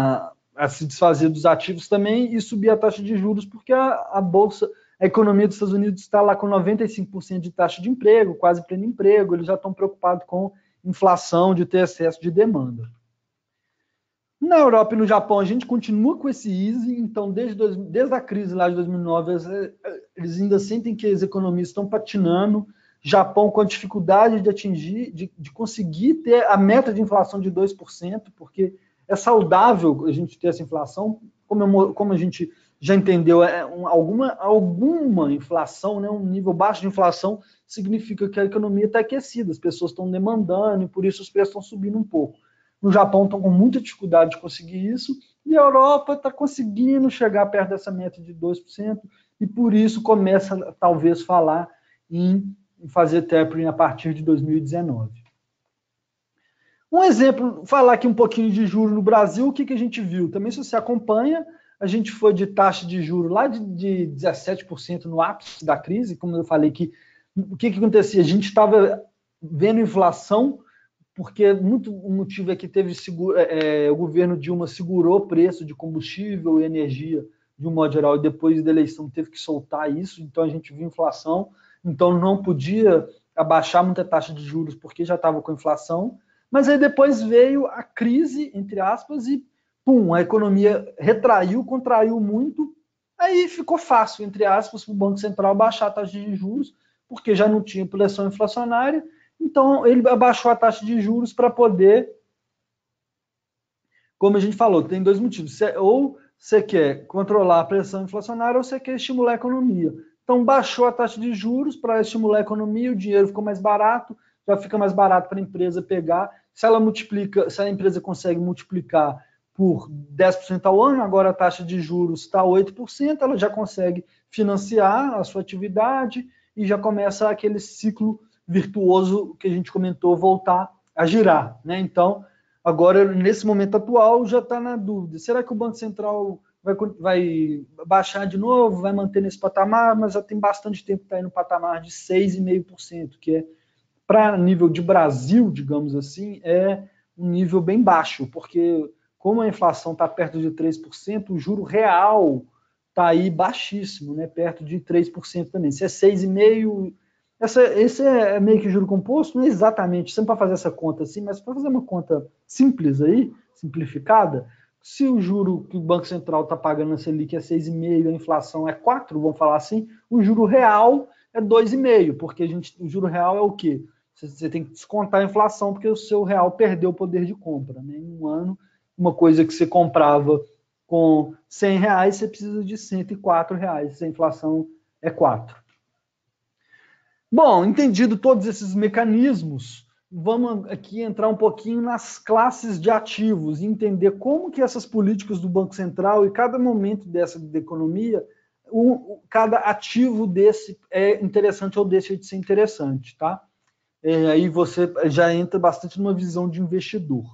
a se desfazer dos ativos também e subir a taxa de juros, porque a, a bolsa, a economia dos Estados Unidos está lá com noventa e cinco por cento de taxa de emprego, quase pleno emprego, eles já estão preocupados com inflação, de ter excesso de demanda. Na Europa e no Japão, a gente continua com esse easy, então desde, dois, desde a crise lá de dois mil e nove, eles, eles ainda sentem que as economias estão patinando, Japão com a dificuldade de atingir, de, de conseguir ter a meta de inflação de dois por cento, porque é saudável a gente ter essa inflação, como, eu, como a gente já entendeu, é um, alguma, alguma inflação, né, um nível baixo de inflação, significa que a economia está aquecida, as pessoas estão demandando e por isso os preços estão subindo um pouco. No Japão estão com muita dificuldade de conseguir isso, e a Europa está conseguindo chegar perto dessa meta de dois por cento, e por isso começa, talvez, falar em, em fazer tapering a partir de dois mil e dezenove. Um exemplo, falar aqui um pouquinho de juros no Brasil, o que, que a gente viu? Também, se você acompanha, a gente foi de taxa de juros lá de, de dezessete por cento no ápice da crise, como eu falei, que, o que, que acontecia? A gente estava vendo inflação, porque muito o motivo é que teve seguro, é, o governo Dilma segurou o preço de combustível e energia de um modo geral, e depois da eleição teve que soltar isso, então a gente viu inflação, então não podia abaixar muita taxa de juros porque já estava com inflação, mas aí depois veio a crise, entre aspas, e pum, a economia retraiu, contraiu muito, aí ficou fácil, entre aspas, para o Banco Central baixar a taxa de juros, porque já não tinha pressão inflacionária. Então, ele abaixou a taxa de juros para poder, como a gente falou, tem dois motivos. Ou você quer controlar a pressão inflacionária ou você quer estimular a economia. Então, baixou a taxa de juros para estimular a economia, o dinheiro ficou mais barato, já fica mais barato para a empresa pegar. Se ela multiplica, se a empresa consegue multiplicar por dez por cento ao ano, agora a taxa de juros está oito por cento, ela já consegue financiar a sua atividade e já começa aquele ciclo virtuoso que a gente comentou voltar a girar, né? Então, agora, nesse momento atual, já está na dúvida. Será que o Banco Central vai, vai baixar de novo, vai manter nesse patamar? Mas já tem bastante tempo que está aí no patamar de seis vírgula cinco por cento, que é, para nível de Brasil, digamos assim, é um nível bem baixo, porque como a inflação está perto de três por cento, o juro real está aí baixíssimo, né? Perto de três por cento também. Se é seis vírgula cinco por cento, Essa, esse é meio que juro composto, não é exatamente, sempre para fazer essa conta assim, mas para fazer uma conta simples aí, simplificada, se o juro que o Banco Central está pagando na Selic é seis vírgula cinco, a inflação é quatro, vamos falar assim, o juro real é dois vírgula cinco, porque a gente, o juro real é o quê? Você tem que descontar a inflação, porque o seu real perdeu o poder de compra. Né? Em um ano, uma coisa que você comprava com cem reais, você precisa de cento e quatro reais, se a inflação é quatro. Bom, entendido todos esses mecanismos, vamos aqui entrar um pouquinho nas classes de ativos e entender como que essas políticas do Banco Central e cada momento dessa da economia, o, cada ativo desse é interessante ou deixa de ser interessante, tá? É, aí você já entra bastante numa visão de investidor.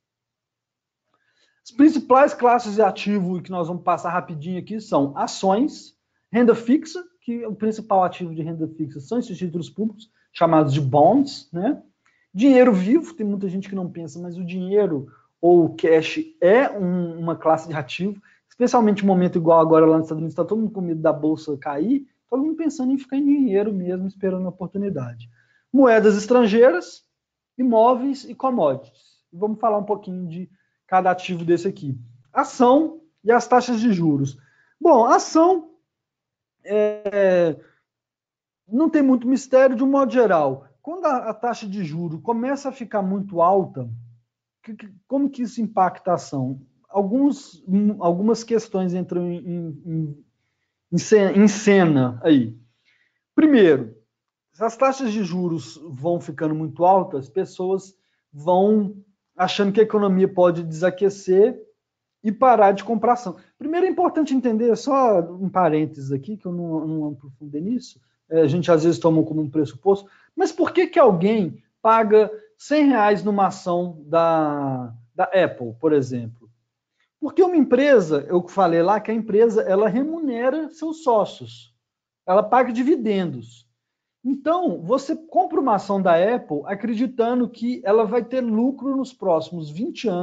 As principais classes de ativo que nós vamos passar rapidinho aqui são ações, renda fixa, que o principal ativo de renda fixa são esses títulos públicos, chamados de bonds, né? Dinheiro vivo, tem muita gente que não pensa, mas o dinheiro ou o cash é um, uma classe de ativo, especialmente no momento igual agora lá nos Estados Unidos, está todo mundo com medo da bolsa cair, todo mundo pensando em ficar em dinheiro mesmo, esperando a oportunidade. Moedas estrangeiras, imóveis e commodities. Vamos falar um pouquinho de cada ativo desse aqui. Ação e as taxas de juros. Bom, ação é, não tem muito mistério de um modo geral. Quando a, a taxa de juros começa a ficar muito alta, que, que, como que isso impacta a ação? Alguns, um, algumas questões entram em, em, em, cena, em cena aí. Primeiro, se as taxas de juros vão ficando muito altas, as pessoas vão achando que a economia pode desaquecer e parar de comprar ação. Primeiro é importante entender, só um parênteses aqui, que eu não, não aprofundei nisso, é, a gente às vezes toma como um pressuposto, mas por que que alguém paga cem reais numa ação da, da Apple, por exemplo? Porque uma empresa, eu falei lá que a empresa ela remunera seus sócios, ela paga dividendos. Então, você compra uma ação da Apple acreditando que ela vai ter lucro nos próximos vinte anos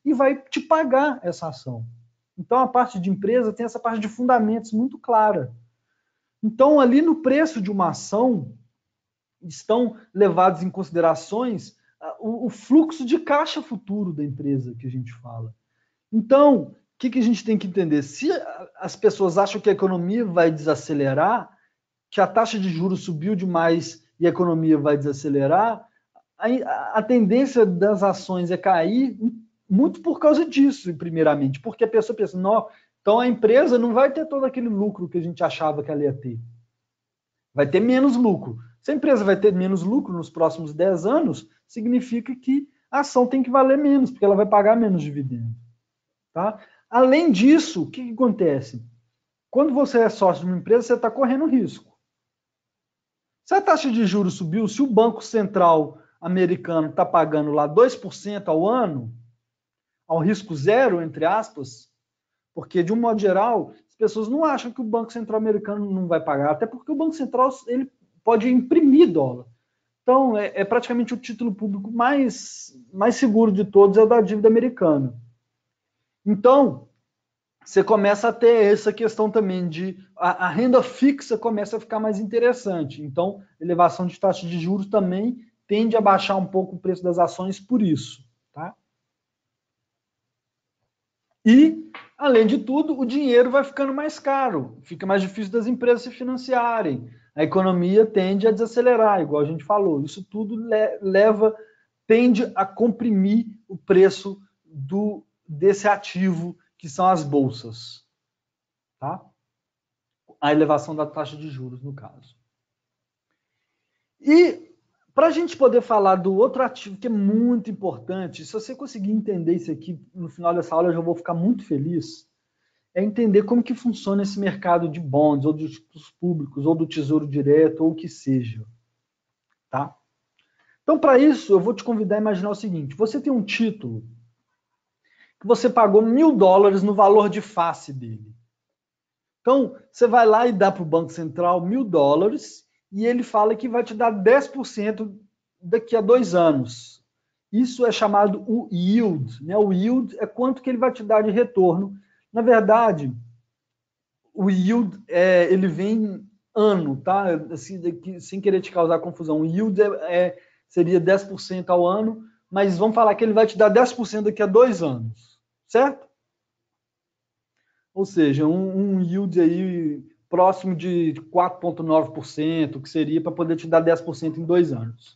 e vai te pagar essa ação. Então, a parte de empresa tem essa parte de fundamentos muito clara. Então, ali no preço de uma ação, estão levados em considerações o, o fluxo de caixa futuro da empresa que a gente fala. Então, o que, que a gente tem que entender? Se as pessoas acham que a economia vai desacelerar, que a taxa de juros subiu demais e a economia vai desacelerar, a, a tendência das ações é cair muito por causa disso, primeiramente, porque a pessoa pensa, não, então a empresa não vai ter todo aquele lucro que a gente achava que ela ia ter. Vai ter menos lucro. Se a empresa vai ter menos lucro nos próximos dez anos, significa que a ação tem que valer menos, porque ela vai pagar menos dividendo. Tá? Além disso, o que, que acontece? Quando você é sócio de uma empresa, você está correndo risco. Se a taxa de juros subiu, se o Banco Central americano está pagando lá dois por cento ao ano, ao risco zero, entre aspas, porque, de um modo geral, as pessoas não acham que o Banco Central americano não vai pagar, até porque o Banco Central ele pode imprimir dólar. Então, é, é praticamente o título público mais, mais seguro de todos, é o da dívida americana. Então, você começa a ter essa questão também de a, a renda fixa começa a ficar mais interessante. Então, elevação de taxa de juros também tende a baixar um pouco o preço das ações por isso. Tá? E, além de tudo, o dinheiro vai ficando mais caro, fica mais difícil das empresas se financiarem. A economia tende a desacelerar, igual a gente falou. Isso tudo leva, tende a comprimir o preço do, desse ativo, que são as bolsas. Tá? A elevação da taxa de juros, no caso. E, para a gente poder falar do outro ativo que é muito importante, se você conseguir entender isso aqui no final dessa aula, eu já vou ficar muito feliz, é entender como que funciona esse mercado de bonds, ou dos públicos, ou do tesouro direto, ou o que seja. Tá? Então, para isso, eu vou te convidar a imaginar o seguinte, você tem um título que você pagou mil dólares no valor de face dele. Então, você vai lá e dá para o Banco Central mil dólares e ele fala que vai te dar dez por cento daqui a dois anos. Isso é chamado o yield. Né? O yield é quanto que ele vai te dar de retorno. Na verdade, o yield é, ele vem ano, tá? Assim, daqui, sem querer te causar confusão. O yield é, é, seria dez por cento ao ano, mas vamos falar que ele vai te dar dez por cento daqui a dois anos. Certo? Ou seja, um, um yield aí próximo de quatro vírgula nove por cento, que seria para poder te dar dez por cento em dois anos.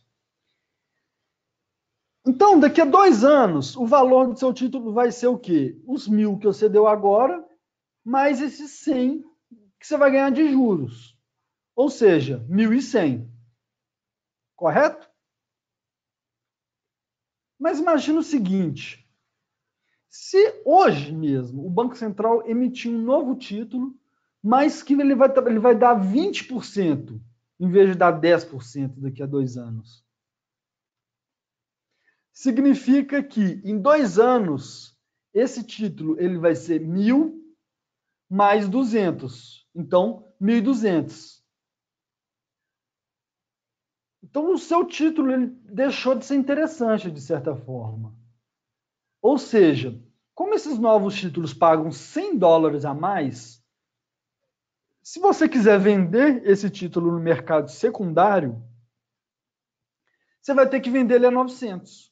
Então, daqui a dois anos, o valor do seu título vai ser o quê? Os mil que você deu agora, mais esses cem que você vai ganhar de juros. Ou seja, mil e cem. Correto? Mas imagina o seguinte, se hoje mesmo o Banco Central emitir um novo título, mas que ele vai, ele vai dar vinte por cento, em vez de dar dez por cento daqui a dois anos. Significa que, em dois anos, esse título ele vai ser mil mais duzentos. Então, mil e duzentos. Então, o seu título ele deixou de ser interessante, de certa forma. Ou seja, como esses novos títulos pagam cem dólares a mais, se você quiser vender esse título no mercado secundário, você vai ter que vender ele a novecentos.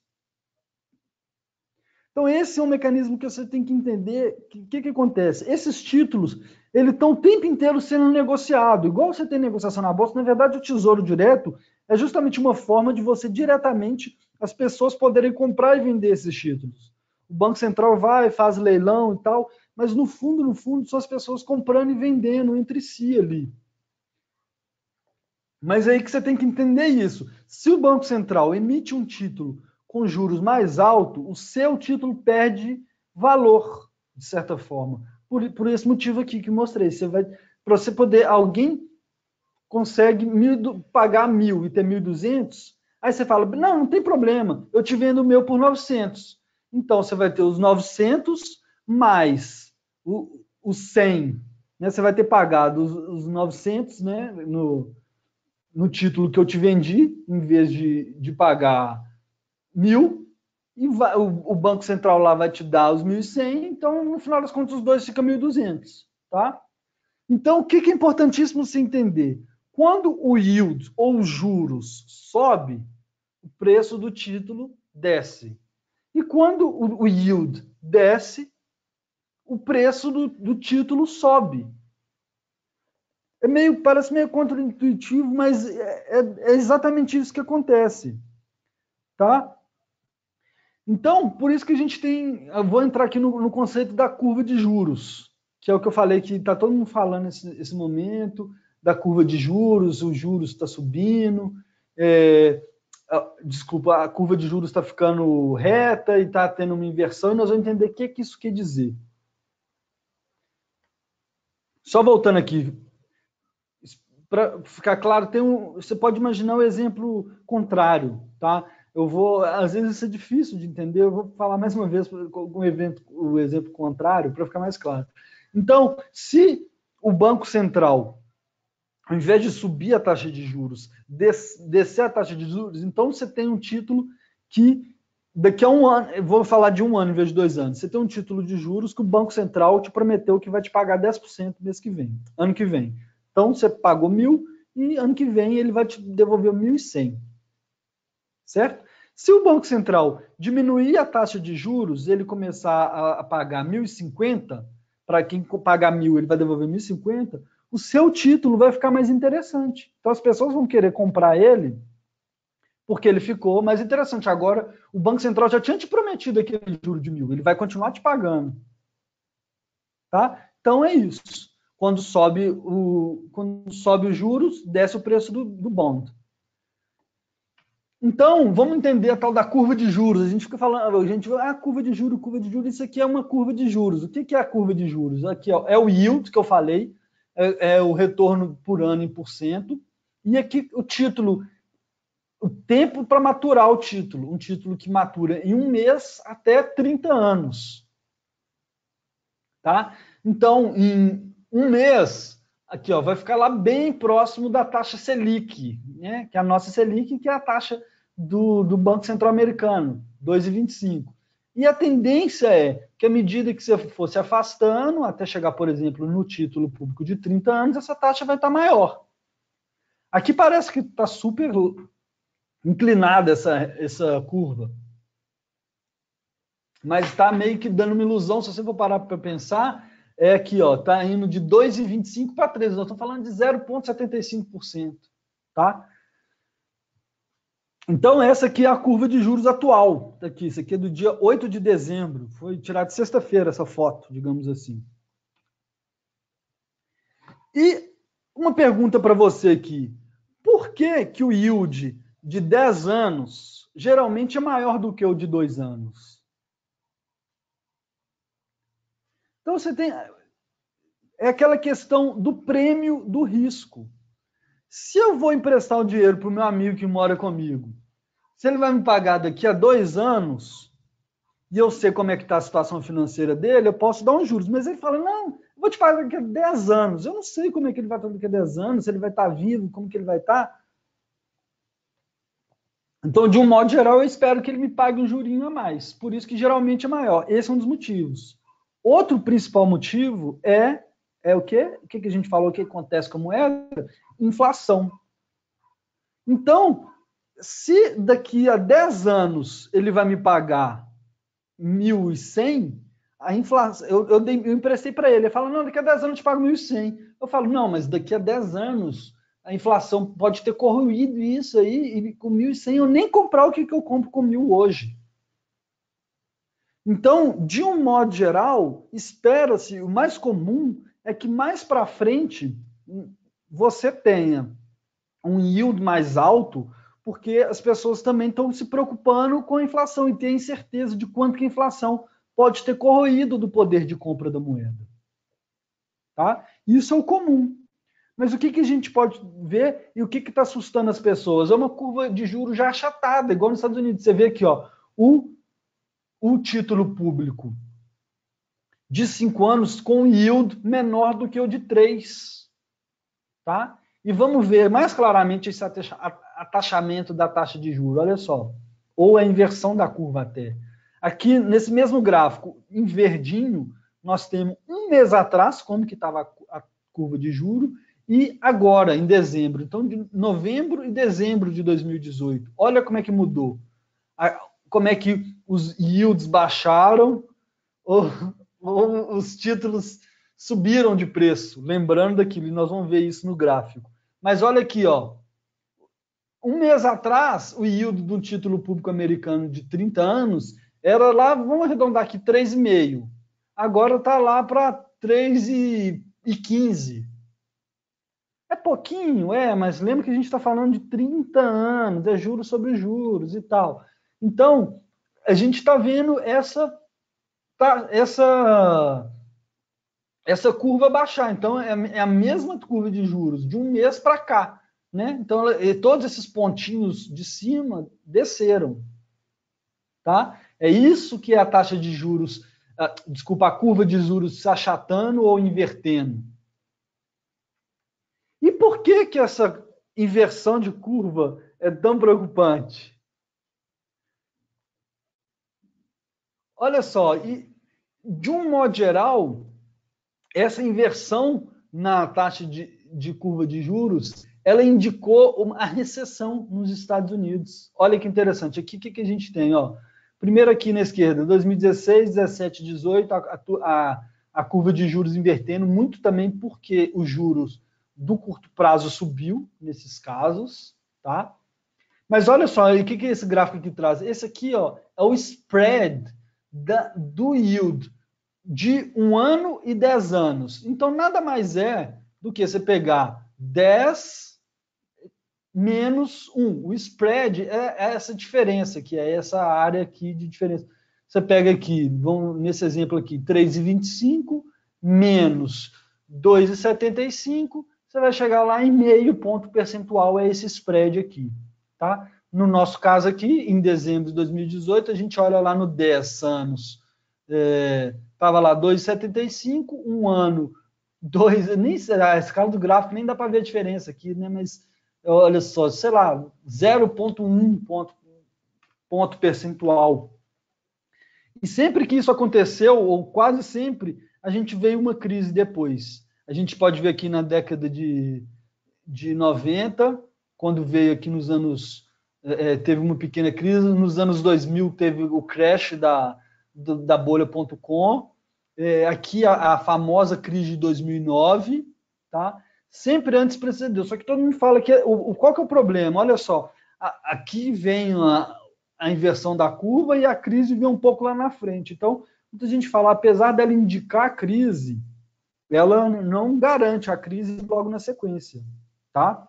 Então, esse é um mecanismo que você tem que entender. O que, que, que acontece? Esses títulos, eles estão o tempo inteiro sendo negociados. Igual você tem negociação na bolsa, na verdade, o Tesouro Direto é justamente uma forma de você, diretamente, as pessoas poderem comprar e vender esses títulos. O Banco Central vai, faz leilão e tal, mas no fundo, no fundo, são as pessoas comprando e vendendo entre si ali. Mas é aí que você tem que entender isso. Se o Banco Central emite um título com juros mais altos, o seu título perde valor, de certa forma. Por, por esse motivo aqui que eu mostrei. Você vai, para você poder, alguém consegue mil, pagar mil e ter mil e duzentos, aí você fala, não, não tem problema, eu te vendo o meu por novecentos. Então, você vai ter os novecentos mais o, os cem. Né? Você vai ter pagado os, os novecentos, né, no, no título que eu te vendi, em vez de, de pagar mil, e vai, o, o Banco Central lá vai te dar os mil e cem, então, no final das contas, os dois ficam mil e duzentos, tá? Então, o que é importantíssimo se entender? Quando o yield ou os juros sobe, o preço do título desce. E quando o, o yield desce, o preço do, do título sobe. É meio, parece meio contraintuitivo, mas é, é, é exatamente isso que acontece. Tá? Então, por isso que a gente tem... Eu vou entrar aqui no, no conceito da curva de juros, que é o que eu falei que está todo mundo falando nesse, nesse momento, da curva de juros, o juros está subindo, é, desculpa, a curva de juros está ficando reta e está tendo uma inversão, e nós vamos entender o que, que isso quer dizer. Só voltando aqui, para ficar claro, tem um, você pode imaginar o exemplo contrário, tá? Eu vou, às vezes isso é difícil de entender, eu vou falar mais uma vez o, evento, o exemplo contrário para ficar mais claro. Então, se o Banco Central, ao invés de subir a taxa de juros, des, descer a taxa de juros, então você tem um título que daqui a um ano, eu vou falar de um ano em vez de dois anos, você tem um título de juros que o Banco Central te prometeu que vai te pagar dez por cento mês que vem, ano que vem. Então, você pagou mil e ano que vem ele vai te devolver mil e cem. Certo? Se o Banco Central diminuir a taxa de juros, ele começar a, a pagar mil e cinquenta, para quem pagar mil, ele vai devolver mil e cinquenta, o seu título vai ficar mais interessante. Então, as pessoas vão querer comprar ele porque ele ficou mais interessante. Agora, o Banco Central já tinha te prometido aquele juro de mil, ele vai continuar te pagando. Tá? Então, é isso. Quando sobe o, quando sobe os juros, desce o preço do, do bond. Então, vamos entender a tal da curva de juros. A gente fica falando, a gente ah, curva de juros, curva de juros, isso aqui é uma curva de juros. O que é a curva de juros? Aqui ó, é o yield que eu falei, é, é o retorno por ano em por cento, e aqui o título, o tempo para maturar o título, um título que matura em um mês até trinta anos. Tá? Então, em um mês, aqui ó, vai ficar lá bem próximo da taxa Selic, né? Que é a nossa Selic, que é a taxa do, do Banco Central Americano, dois vírgula vinte e cinco. E a tendência é que à medida que você for se afastando, até chegar, por exemplo, no título público de trinta anos, essa taxa vai estar maior. Aqui parece que está super inclinada essa, essa curva. Mas está meio que dando uma ilusão, se você for parar para pensar, é aqui, ó, está indo de dois vírgula vinte e cinco para três, nós estamos falando de zero vírgula setenta e cinco por cento, tá? Então, essa aqui é a curva de juros atual, tá aqui, isso aqui é do dia oito de dezembro, foi tirada de sexta-feira essa foto, digamos assim. E uma pergunta para você aqui, por que que o yield de dez anos geralmente é maior do que o de dois anos? Então, você tem... É aquela questão do prêmio do risco. Se eu vou emprestar o dinheiro para o meu amigo que mora comigo, se ele vai me pagar daqui a dois anos, e eu sei como é que está a situação financeira dele, eu posso dar uns juros. Mas ele fala, não, eu vou te pagar daqui a dez anos. Eu não sei como é que ele vai estar daqui a dez anos, se ele vai estar vivo, como que ele vai estar. Então, de um modo geral, eu espero que ele me pague um jurinho a mais. Por isso que geralmente é maior. Esse é um dos motivos. Outro principal motivo é, é o quê? O que a gente falou que acontece com a moeda? Inflação. Então, se daqui a dez anos ele vai me pagar mil e cem, a inflação, eu, eu, dei, eu emprestei para ele, ele fala, não, daqui a dez anos eu te pago mil e cem. Eu falo, não, mas daqui a dez anos a inflação pode ter corroído isso aí, e com mil e cem eu nem comprar o que, que eu compro com mil hoje. Então, de um modo geral, espera-se, o mais comum é que mais para frente você tenha um yield mais alto, porque as pessoas também estão se preocupando com a inflação e têm certeza de quanto que a inflação pode ter corroído do poder de compra da moeda. Tá? Isso é o comum. Mas o que, que a gente pode ver e o que está assustando as pessoas? É uma curva de juros já achatada, igual nos Estados Unidos. Você vê aqui, ó, o, o título público de cinco anos com yield menor do que o de três. Tá? E vamos ver mais claramente esse atachamento da taxa de juros. Olha só. Ou a inversão da curva até. Aqui, nesse mesmo gráfico, em verdinho, nós temos um mês atrás, como que estava a curva de juro, e agora, em dezembro. Então, de novembro e dezembro de dois mil e dezoito. Olha como é que mudou. Como é que os yields baixaram ou, ou os títulos subiram de preço. Lembrando daquilo, nós vamos ver isso no gráfico. Mas olha aqui, ó. Um mês atrás, o yield do título público americano de trinta anos era lá, vamos arredondar aqui, três vírgula cinco. Agora está lá para três vírgula quinze. É pouquinho, é, mas lembra que a gente está falando de trinta anos, é juros sobre juros e tal. Então, a gente está vendo essa, tá, essa, essa curva baixar. Então, é a mesma curva de juros de um mês para cá. Né? Então, todos esses pontinhos de cima desceram. Tá? É isso que é a taxa de juros, a, desculpa, a curva de juros se achatando ou invertendo. E por que, que essa inversão de curva é tão preocupante? Olha só, e, de um modo geral, essa inversão na taxa de, de curva de juros, ela indicou uma recessão nos Estados Unidos. Olha que interessante. Aqui o que, que a gente tem? Ó? Primeiro aqui na esquerda, dois mil e dezesseis, dezessete, dezoito, a, a, a curva de juros invertendo, muito também porque os juros do curto prazo subiu nesses casos, tá? Mas olha só, o que, que esse gráfico aqui traz? Esse aqui, ó, é o spread da, do yield de um ano e dez anos. Então, nada mais é do que você pegar dez menos um. O spread é essa diferença, que é essa área aqui de diferença. Você pega aqui, vamos, nesse exemplo aqui, três vírgula vinte e cinco menos dois vírgula setenta e cinco, você vai chegar lá em meio ponto percentual, é esse spread aqui. Tá? No nosso caso aqui, em dezembro de dois mil e dezoito, a gente olha lá no dez anos, estava é, lá dois vírgula setenta e cinco, um ano, dois, nem será, a escala do gráfico nem dá para ver a diferença aqui, né? Mas olha só, sei lá, zero vírgula um ponto, ponto percentual. E sempre que isso aconteceu, ou quase sempre, a gente veio uma crise depois. A gente pode ver aqui na década de, de noventa, quando veio aqui nos anos, é, teve uma pequena crise, nos anos dois mil teve o crash da, da bolha ponto com, é, aqui a, a famosa crise de dois mil e nove, tá? Sempre antes precedeu, só que todo mundo fala que, o, o, qual que é o problema? Olha só, a, aqui vem a, a inversão da curva e a crise vem um pouco lá na frente. Então, muita gente fala, apesar dela indicar a crise, ela não garante a crise logo na sequência, tá?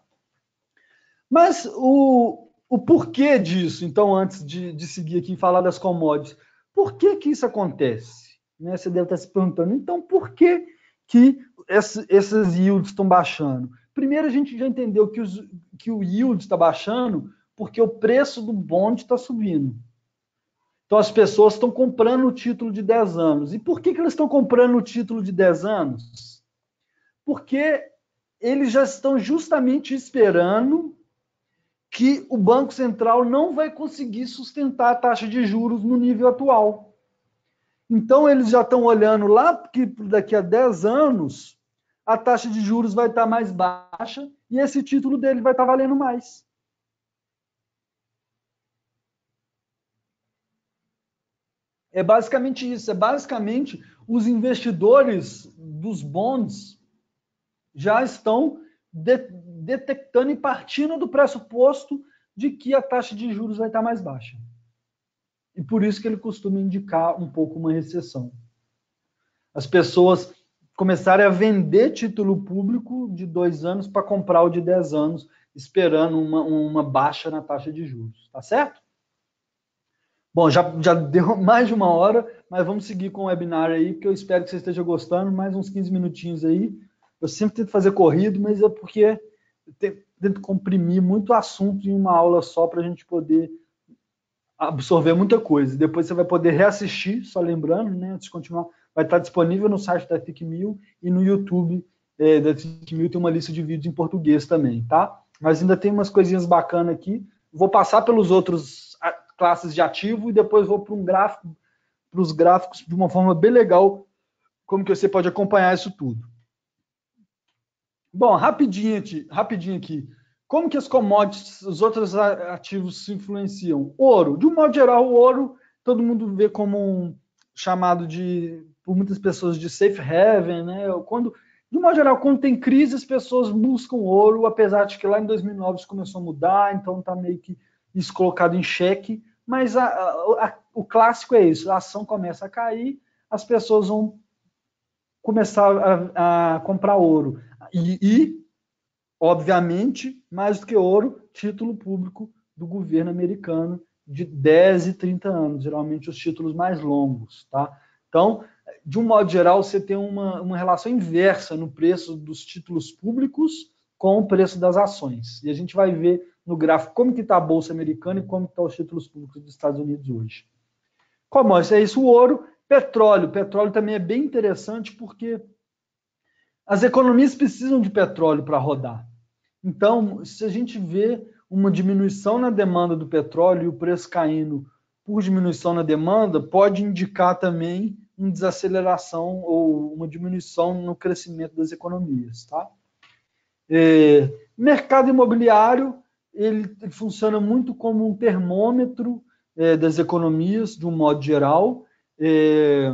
Mas o, o porquê disso, então, antes de, de seguir aqui e falar das commodities, por que que isso acontece? Né? Você deve estar se perguntando, então, por que que esse, esses yields estão baixando? Primeiro, a gente já entendeu que, os, que o yield está baixando porque o preço do bond está subindo. Então, as pessoas estão comprando o título de dez anos. E por que que elas estão comprando o título de dez anos? Porque eles já estão justamente esperando que o Banco Central não vai conseguir sustentar a taxa de juros no nível atual. Então, eles já estão olhando lá que daqui a dez anos a taxa de juros vai estar mais baixa e esse título dele vai estar valendo mais. É basicamente isso. É basicamente os investidores dos bonds já estão de, detectando e partindo do pressuposto de que a taxa de juros vai estar mais baixa. E por isso que ele costuma indicar um pouco uma recessão. As pessoas começarem a vender título público de dois anos para comprar o de dez anos, esperando uma, uma baixa na taxa de juros. Tá certo? Bom, já, já deu mais de uma hora, mas vamos seguir com o webinar aí, porque eu espero que você esteja gostando. Mais uns quinze minutinhos aí. Eu sempre tento fazer corrido, mas é porque eu tento comprimir muito assunto em uma aula só para a gente poder absorver muita coisa. Depois você vai poder reassistir, só lembrando, né, antes de continuar, vai estar disponível no site da T I C Mil e no YouTube é, da T I C Mil tem uma lista de vídeos em português também, tá? Mas ainda tem umas coisinhas bacanas aqui. Vou passar pelos outros classes de ativo e depois vou para um gráfico para os gráficos de uma forma bem legal, como que você pode acompanhar isso tudo. Bom, rapidinho aqui, rapidinho aqui. Como que as commodities, os outros ativos se influenciam? Ouro. De um modo geral, o ouro todo mundo vê como um chamado de, por muitas pessoas, de safe haven, né? Quando, de um modo geral, quando tem crise, as pessoas buscam ouro, apesar de que lá em dois mil e nove isso começou a mudar, então está meio que isso colocado em xeque. Mas a, a, a, o clássico é isso, a ação começa a cair, as pessoas vão começar a, a comprar ouro. E, e, obviamente, mais do que ouro, título público do governo americano de dez e trinta anos, geralmente os títulos mais longos. Tá? Então, de um modo geral, você tem uma, uma relação inversa no preço dos títulos públicos com o preço das ações. E a gente vai ver no gráfico como que está a Bolsa Americana e como estão os títulos públicos dos Estados Unidos hoje. Como é isso? O ouro, petróleo. Petróleo também é bem interessante porque as economias precisam de petróleo para rodar. Então, se a gente vê uma diminuição na demanda do petróleo e o preço caindo por diminuição na demanda, pode indicar também uma desaceleração ou uma diminuição no crescimento das economias. Tá? É, mercado imobiliário, ele, ele funciona muito como um termômetro é, das economias, de um modo geral. É,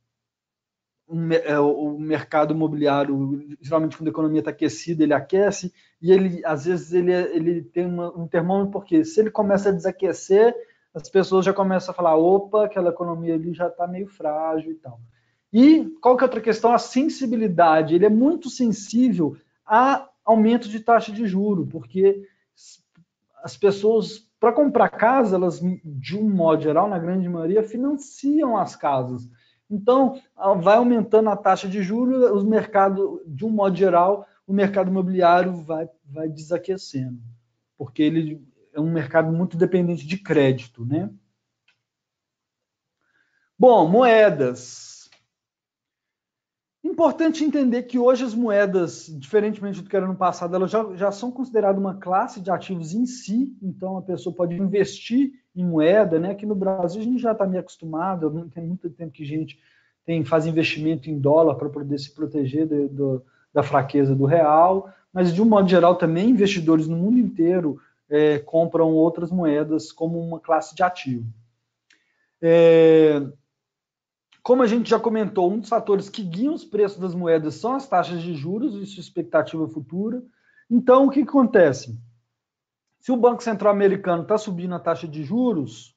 o mercado imobiliário, geralmente quando a economia está aquecida, ele aquece, e ele, às vezes, ele, ele tem uma, um termômetro, porque se ele começa a desaquecer, as pessoas já começam a falar, opa, aquela economia ali já está meio frágil e tal. E qual que é outra questão? A sensibilidade. Ele é muito sensível a aumento de taxa de juros, porque as pessoas, para comprar casa, elas, de um modo geral, na grande maioria, financiam as casas. Então, vai aumentando a taxa de juros, os mercados, de um modo geral, o mercado imobiliário vai, vai desaquecendo, porque ele é um mercado muito dependente de crédito, né? Bom, moedas. Importante entender que hoje as moedas, diferentemente do que era no passado, elas já, já são consideradas uma classe de ativos em si, então a pessoa pode investir em moeda, né? Aqui no Brasil a gente já está meio acostumado, não tem muito tempo que a gente tem, faz investimento em dólar para poder se proteger de, de, da fraqueza do real, mas de um modo geral também investidores no mundo inteiro é, compram outras moedas como uma classe de ativo. É, Como a gente já comentou, um dos fatores que guiam os preços das moedas são as taxas de juros e sua expectativa futura. Então, o que acontece? Se o Banco Central americano está subindo a taxa de juros,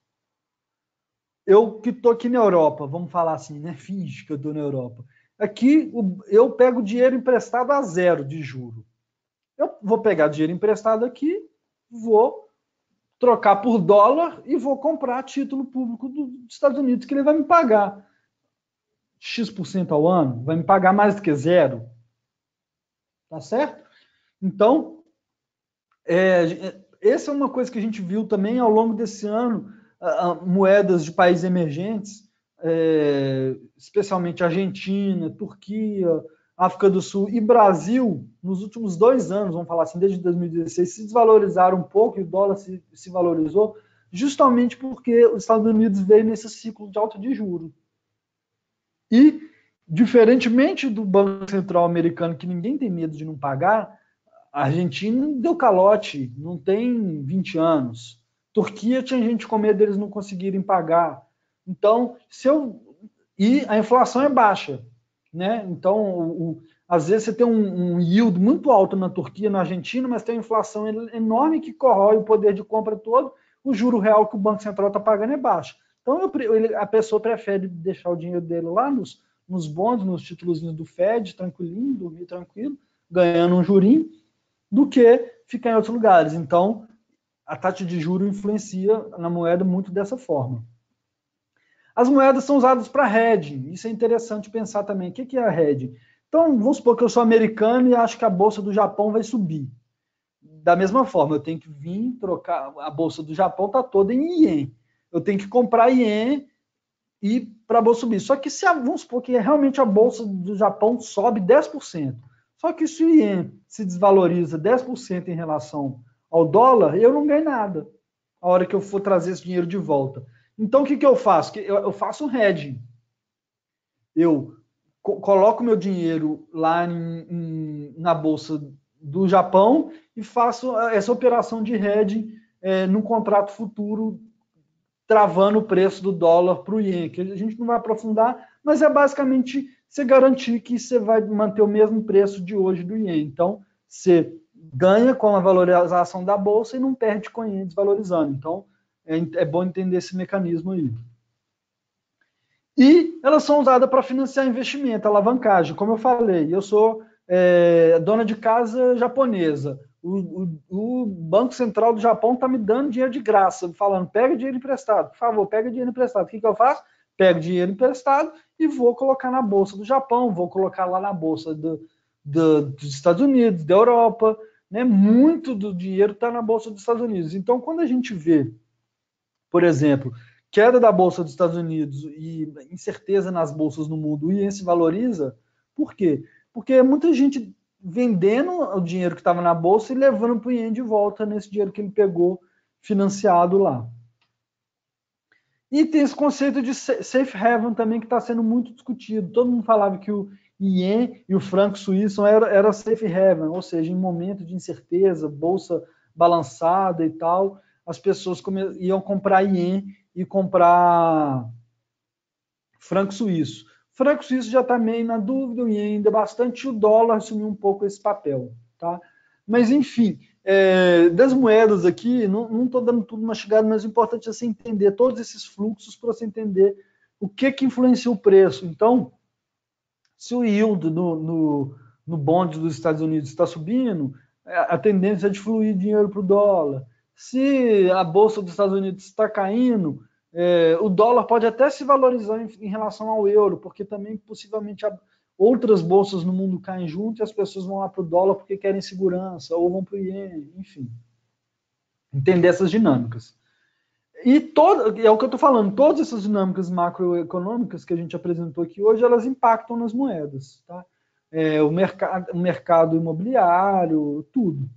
eu que estou aqui na Europa, vamos falar assim, né? Finge que eu estou na Europa. Aqui, eu pego dinheiro emprestado a zero de juro. Eu vou pegar dinheiro emprestado aqui, vou trocar por dólar e vou comprar título público dos Estados Unidos, que ele vai me pagar X% ao ano, vai me pagar mais do que zero. Tá certo? Então, é, essa é uma coisa que a gente viu também ao longo desse ano, a, a, moedas de países emergentes, é, especialmente Argentina, Turquia, África do Sul e Brasil, nos últimos dois anos, vamos falar assim, desde dois mil e dezesseis, se desvalorizaram um pouco e o dólar se, se valorizou, justamente porque os Estados Unidos veio nesse ciclo de alta de juros. E, diferentemente do Banco Central americano, que ninguém tem medo de não pagar, a Argentina deu calote, não tem vinte anos. Turquia tinha gente com medo deles não conseguirem pagar. Então, se eu... E a inflação é baixa, né? Então, o, o, às vezes você tem um, um yield muito alto na Turquia, na Argentina, mas tem uma inflação enorme que corrói o poder de compra todo, o juro real que o Banco Central está pagando é baixo. Então, eu, a pessoa prefere deixar o dinheiro dele lá nos, nos bonds, nos títulos do Fed, tranquilinho, dormir tranquilo, ganhando um jurinho, do que ficar em outros lugares. Então, a taxa de juros influencia na moeda muito dessa forma. As moedas são usadas para hedging. Isso é interessante pensar também. O que é a hedging? Então, vamos supor que eu sou americano e acho que a bolsa do Japão vai subir. Da mesma forma, eu tenho que vir trocar. A bolsa do Japão está toda em ien. Eu tenho que comprar ien e para a bolsa subir. Só que se a, vamos supor que realmente a bolsa do Japão sobe dez por cento. Só que se o ien se desvaloriza dez por cento em relação ao dólar, eu não ganho nada a hora que eu for trazer esse dinheiro de volta. Então, o que, que eu faço? Eu, eu faço um hedging. Eu co coloco meu dinheiro lá em, em, na Bolsa do Japão e faço essa operação de hedging é, num contrato futuro, travando o preço do dólar para o iene, que a gente não vai aprofundar, mas é basicamente você garantir que você vai manter o mesmo preço de hoje do iene. Então, você ganha com a valorização da bolsa e não perde com o iene desvalorizando. Então, é, é bom entender esse mecanismo aí. E elas são usadas para financiar investimento, alavancagem. Como eu falei, eu sou é, dona de casa japonesa. O, o, o Banco Central do Japão está me dando dinheiro de graça, falando, pega dinheiro emprestado, por favor, pega dinheiro emprestado. O que, que eu faço? Pego dinheiro emprestado e vou colocar na Bolsa do Japão, vou colocar lá na Bolsa do, do, dos Estados Unidos, da Europa. Né? Muito do dinheiro está na Bolsa dos Estados Unidos. Então, quando a gente vê, por exemplo, queda da Bolsa dos Estados Unidos e incerteza nas bolsas no mundo, o iene se valoriza, por quê? Porque muita gente vendendo o dinheiro que estava na bolsa e levando para o iene de volta nesse dinheiro que ele pegou financiado lá. E tem esse conceito de safe haven também que está sendo muito discutido. Todo mundo falava que o iene e o franco suíço era, era safe haven, ou seja, em momento de incerteza, bolsa balançada e tal, as pessoas iam comprar iene e comprar franco suíço. Franco suíço já está meio na dúvida, o iene ainda bastante, o dólar assumiu um pouco esse papel. Tá? Mas, enfim, é, das moedas aqui, não estou dando tudo mastigado, mas o importante é você entender todos esses fluxos para você entender o que, que influencia o preço. Então, se o yield no, no, no bond dos Estados Unidos está subindo, a tendência é de fluir dinheiro para o dólar. Se a bolsa dos Estados Unidos está caindo, é, o dólar pode até se valorizar em, em relação ao euro, porque também possivelmente a, outras bolsas no mundo caem junto e as pessoas vão lá para o dólar porque querem segurança, ou vão para o iene, enfim. Entender essas dinâmicas. E todo, é o que eu estou falando, todas essas dinâmicas macroeconômicas que a gente apresentou aqui hoje, elas impactam nas moedas. Tá? É, o, mercado, o mercado imobiliário, tudo.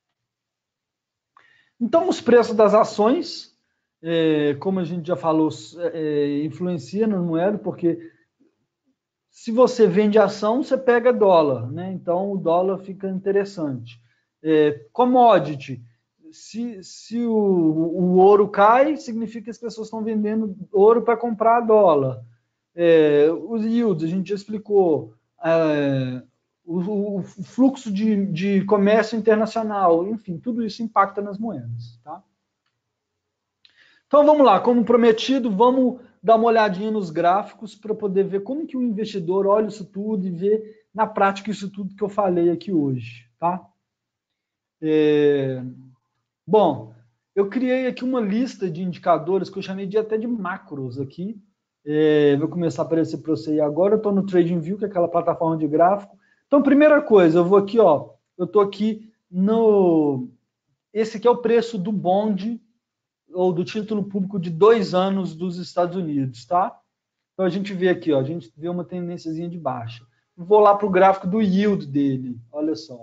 Então, os preços das ações, é, como a gente já falou, é, influencia na moeda, porque se você vende ação, você pega dólar, né? Então o dólar fica interessante. É, commodity, se, se o, o ouro cai, significa que as pessoas estão vendendo ouro para comprar dólar. É, os yields, a gente já explicou. É, o, o fluxo de, de comércio internacional, enfim, tudo isso impacta nas moedas. Tá? Então vamos lá, como prometido, vamos dar uma olhadinha nos gráficos para poder ver como que o investidor olha isso tudo e vê na prática isso tudo que eu falei aqui hoje. Tá? É... Bom, eu criei aqui uma lista de indicadores que eu chamei de até de macros aqui. É... Vou começar a aparecer para você aí agora. Eu estou no TradingView, que é aquela plataforma de gráfico. Então, primeira coisa, eu vou aqui, ó, eu estou aqui no... Esse aqui é o preço do bond ou do título público de dois anos dos Estados Unidos, tá? Então a gente vê aqui, ó, a gente vê uma tendênciazinha de baixa. Vou lá para o gráfico do yield dele, olha só.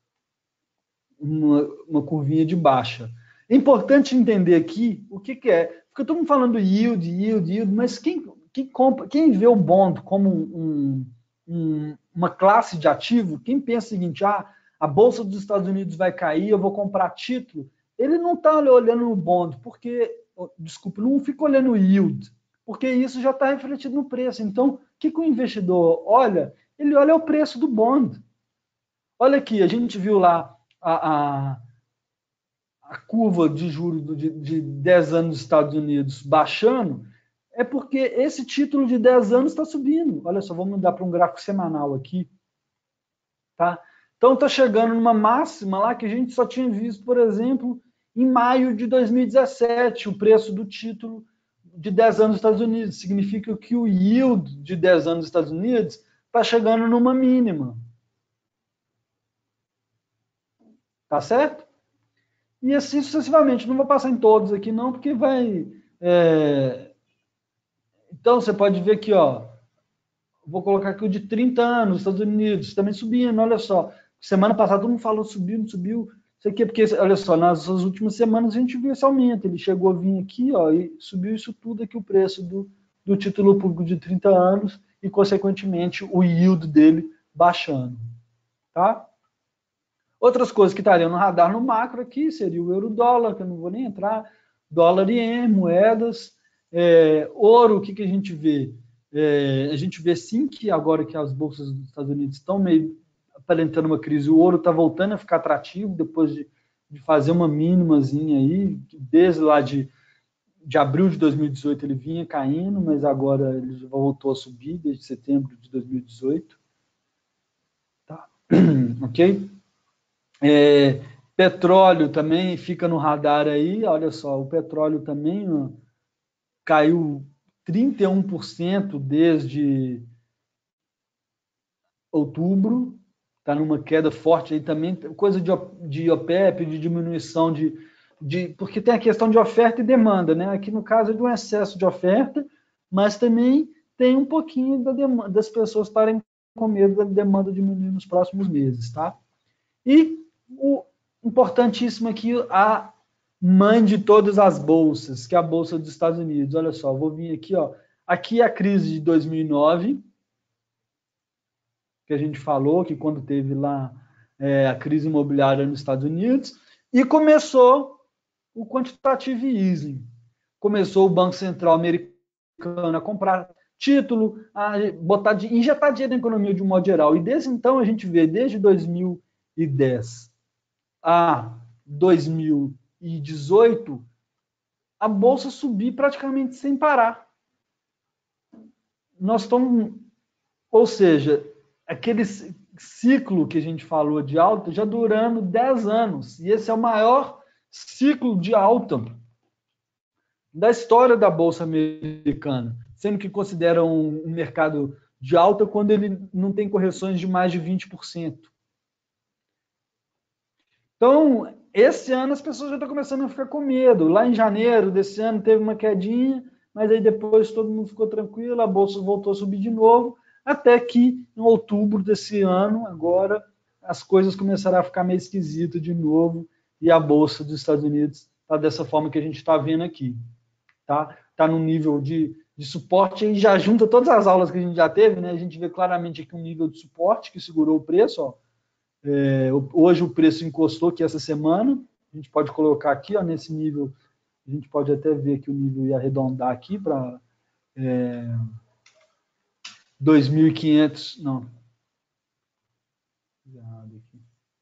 Uma, uma curvinha de baixa. É importante entender aqui o que, que é. Porque todo mundo falando yield, yield, yield, mas quem, quem, compra, quem vê o bond como um, um, uma classe de ativo, quem pensa o seguinte, ah, a Bolsa dos Estados Unidos vai cair, eu vou comprar título, ele não está olhando o bond, porque, desculpa, não fica olhando o yield, porque isso já está refletido no preço. Então, o que, que o investidor olha? Ele olha o preço do bond. Olha aqui, a gente viu lá a, a, a curva de juros de, de dez anos dos Estados Unidos baixando, é porque esse título de dez anos está subindo. Olha só, vamos mudar para um gráfico semanal aqui. Tá? Então está chegando numa máxima lá que a gente só tinha visto, por exemplo, em maio de dois mil e dezessete, o preço do título de dez anos dos Estados Unidos. Significa que o yield de dez anos dos Estados Unidos está chegando numa mínima. Tá certo? E assim sucessivamente. Não vou passar em todos aqui não, porque vai... É... Então você pode ver aqui, ó, vou colocar aqui o de trinta anos, Estados Unidos, também subindo, olha só. Semana passada todo mundo falou, subiu, não subiu. Isso aqui é porque, olha só, nas últimas semanas a gente viu esse aumento. Ele chegou a vir aqui, ó, e subiu isso tudo aqui, o preço do, do título público de trinta anos e, consequentemente, o yield dele baixando. Tá? Outras coisas que estariam no radar no macro aqui seria o euro-dólar, que eu não vou nem entrar, dólar e ien, moedas, é, ouro, o que, que a gente vê? É, a gente vê sim que agora que as bolsas dos Estados Unidos estão meio aparentando uma crise, o ouro está voltando a ficar atrativo depois de, de fazer uma mínimazinha aí, desde lá de, de abril de dois mil e dezoito ele vinha caindo, mas agora ele voltou a subir desde setembro de dois mil e dezoito. Tá. Ok? É, petróleo também fica no radar aí, olha só, o petróleo também ó, caiu trinta e um por cento desde outubro, está numa queda forte aí também, coisa de, de OPEP, de diminuição de, de... Porque tem a questão de oferta e demanda, né? Aqui no caso é de um excesso de oferta, mas também tem um pouquinho da demanda, das pessoas estarem com medo da demanda diminuir nos próximos meses, tá? E o importantíssimo aqui, a mãe de todas as bolsas, que é a Bolsa dos Estados Unidos. Olha só, vou vir aqui, ó. Aqui é a crise de dois mil e nove, que a gente falou, que quando teve lá é, a crise imobiliária nos Estados Unidos, e começou o quantitative easing. Começou o Banco Central americano a comprar título, a botar, injetar dinheiro na economia de um modo geral. E desde então a gente vê, desde dois mil e dez a dois mil e dezoito, a bolsa subir praticamente sem parar. Nós estamos, ou seja, aquele ciclo que a gente falou de alta já durando dez anos, e esse é o maior ciclo de alta da história da bolsa americana, sendo que consideram um mercado de alta quando ele não tem correções de mais de vinte por cento. Então, esse ano as pessoas já estão começando a ficar com medo. Lá em janeiro desse ano teve uma quedinha, mas aí depois todo mundo ficou tranquilo, a bolsa voltou a subir de novo, até que em outubro desse ano, agora, as coisas começaram a ficar meio esquisitas de novo, e a bolsa dos Estados Unidos está dessa forma que a gente está vendo aqui. Tá? Tá num nível de, de suporte, e já junta todas as aulas que a gente já teve, né? A gente vê claramente aqui um nível de suporte que segurou o preço, ó. É, hoje o preço encostou aqui essa semana, a gente pode colocar aqui, ó, nesse nível, a gente pode até ver que o nível ia arredondar aqui para é, dois mil e quinhentos, não, errado aqui.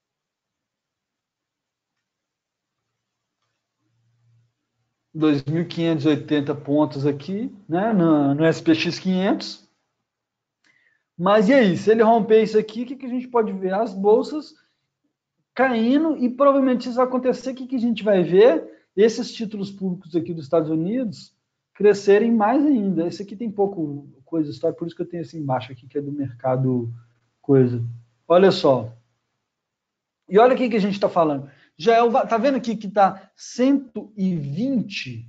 dois mil quinhentos e oitenta pontos aqui, né, no, no S P X quinhentos. Mas e aí, se ele romper isso aqui, o que, que a gente pode ver? As bolsas caindo, e provavelmente isso vai acontecer, o que, que a gente vai ver? Esses títulos públicos aqui dos Estados Unidos crescerem mais ainda. Esse aqui tem pouco coisa histórica, por isso que eu tenho esse embaixo aqui, que é do mercado coisa. Olha só. E olha o que, que a gente está falando. Já é o, tá vendo aqui que está cento e vinte?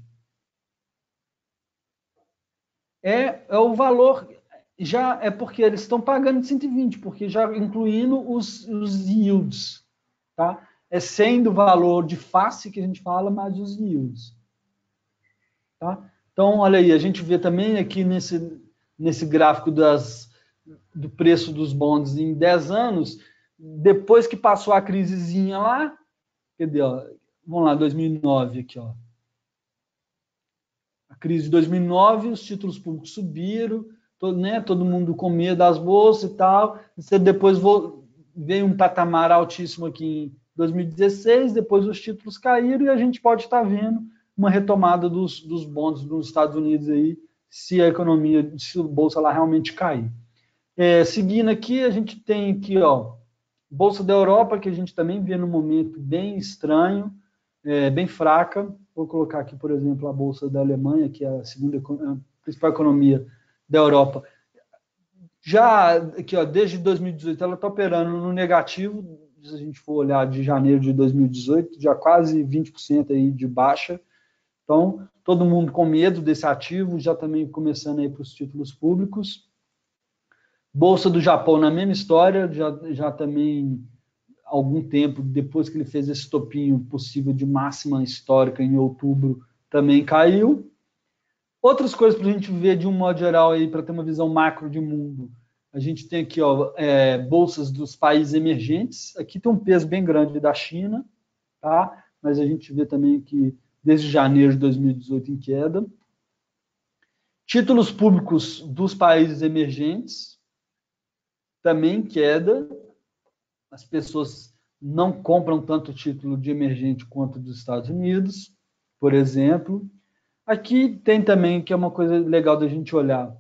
É, é o valor... Já é porque eles estão pagando de cento e vinte, porque já incluindo os, os yields, tá? É sem do valor de face que a gente fala, mas os yields, tá? Então, olha aí, a gente vê também aqui nesse, nesse gráfico das, do preço dos bonds em dez anos, depois que passou a crisezinha lá, cadê, ó? Vamos lá, dois mil e nove aqui, ó. A crise de dois mil e nove, os títulos públicos subiram, todo, né, todo mundo com medo das bolsas e tal. Você depois veio um patamar altíssimo aqui em dois mil e dezesseis, depois os títulos caíram e a gente pode estar vendo uma retomada dos, dos bonds nos Estados Unidos aí, se a economia, se a bolsa lá realmente cair. É, seguindo aqui, a gente tem aqui, ó, Bolsa da Europa, que a gente também vê num momento bem estranho, é, bem fraca. Vou colocar aqui, por exemplo, a Bolsa da Alemanha, que é a segunda a principal economia da Europa. Já aqui, ó, desde dois mil e dezoito, ela está operando no negativo, se a gente for olhar de janeiro de dois mil e dezoito, já quase vinte por cento aí de baixa. Então, todo mundo com medo desse ativo, já também começando aí para os títulos públicos. Bolsa do Japão, na mesma história, já, já também algum tempo, depois que ele fez esse topinho possível de máxima histórica em outubro, também caiu. Outras coisas para a gente ver de um modo geral aí, para ter uma visão macro de mundo. A gente tem aqui, ó, é, bolsas dos países emergentes. Aqui tem um peso bem grande da China, tá? Mas a gente vê também que desde janeiro de dois mil e dezoito em queda. Títulos públicos dos países emergentes, também queda. As pessoas não compram tanto título de emergente quanto dos Estados Unidos, por exemplo. Aqui tem também, que é uma coisa legal da gente olhar,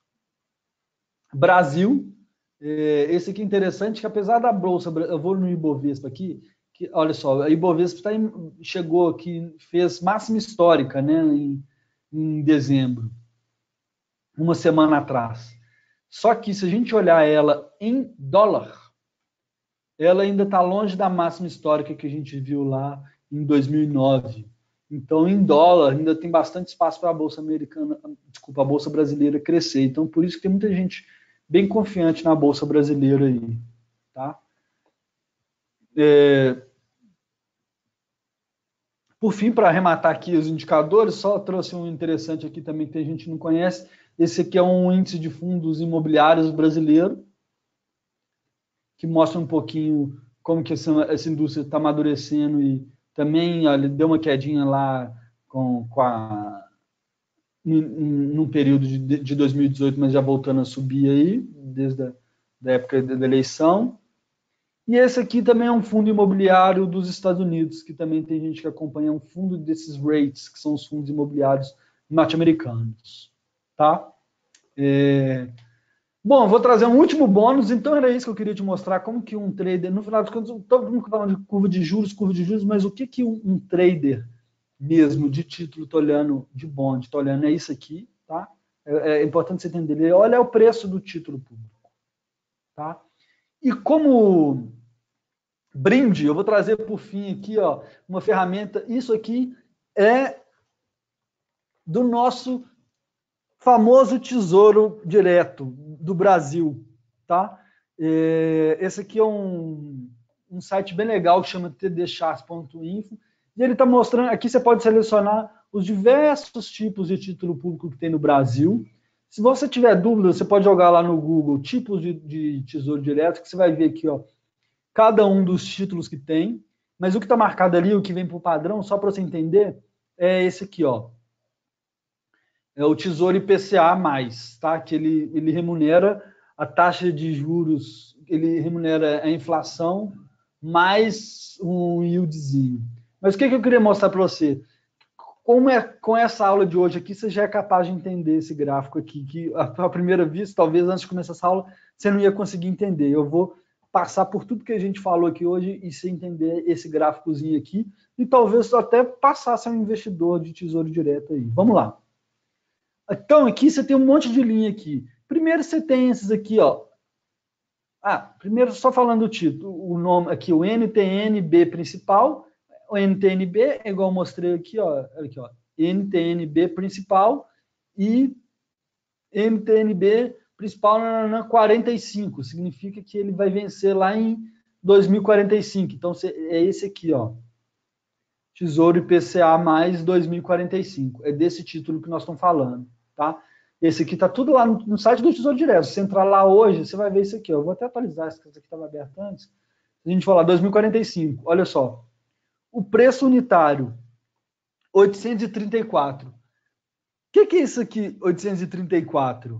Brasil, esse aqui é interessante, que apesar da Bolsa, eu vou no Ibovespa aqui, que, olha só, a Ibovespa tá em, chegou aqui, fez máxima histórica, né, em, em dezembro, uma semana atrás. Só que se a gente olhar ela em dólar, ela ainda está longe da máxima histórica que a gente viu lá em dois mil e nove. Então, em dólar, ainda tem bastante espaço para a Bolsa americana, desculpa, a Bolsa brasileira crescer. Então, por isso que tem muita gente bem confiante na Bolsa brasileira aí, tá? É... Por fim, para arrematar aqui os indicadores, só trouxe um interessante aqui também que a gente não conhece. Esse aqui é um índice de fundos imobiliários brasileiro, que mostra um pouquinho como que essa, essa indústria está amadurecendo e também olha, deu uma quedinha lá com, com a num período de, de dois mil e dezoito, mas já voltando a subir aí, desde a da época da eleição. E esse aqui também é um fundo imobiliário dos Estados Unidos, que também tem gente que acompanha, um fundo desses REITs, que são os fundos imobiliários norte-americanos. Tá? É... Bom, vou trazer um último bônus, então era isso que eu queria te mostrar, como que um trader, no final das contas, todo mundo falando de curva de juros, curva de juros, mas o que que um, um trader mesmo de título, tô olhando de bond, tô olhando, é isso aqui, tá? É, é importante você entender. Olha o preço do título público, tá? E como brinde, eu vou trazer por fim aqui, ó, uma ferramenta. Isso aqui é do nosso famoso Tesouro Direto do Brasil, tá? É, esse aqui é um, um site bem legal que chama t d charts ponto info. E ele está mostrando, aqui você pode selecionar os diversos tipos de título público que tem no Brasil. Se você tiver dúvida, você pode jogar lá no Google tipos de, de tesouro direto, que você vai ver aqui, ó, cada um dos títulos que tem. Mas o que está marcado ali, o que vem por padrão, só para você entender, é esse aqui, ó. É o Tesouro I P C A mais, tá? Que ele, ele remunera a taxa de juros, ele remunera a inflação mais um yieldzinho. Mas o que, que eu queria mostrar para você? Como é, com essa aula de hoje aqui, você já é capaz de entender esse gráfico aqui, que à primeira vista, talvez antes de começar essa aula, você não ia conseguir entender. Eu vou passar por tudo que a gente falou aqui hoje e você entender esse gráficozinho aqui, e talvez até passar a ser um investidor de tesouro direto aí. Vamos lá. Então, aqui você tem um monte de linha aqui. Primeiro você tem esses aqui, ó. Ah, primeiro só falando o título, o nome aqui, o N T N B principal. O N T N B é igual eu mostrei aqui, ó, aqui, ó, N T N B principal e N T N B principal na quarenta e cinco, significa que ele vai vencer lá em dois mil e quarenta e cinco. Então é esse aqui, ó. Tesouro I P C A mais dois mil e quarenta e cinco. É desse título que nós estamos falando, tá? Esse aqui tá tudo lá no, no site do Tesouro Direto. Se você entrar lá hoje, você vai ver isso aqui, ó. Eu vou até atualizar, esse aqui estava aberto antes. A gente falar dois mil e quarenta e cinco. Olha só. O preço unitário, oitocentos e trinta e quatro. O que, que é isso aqui, oitocentos e trinta e quatro?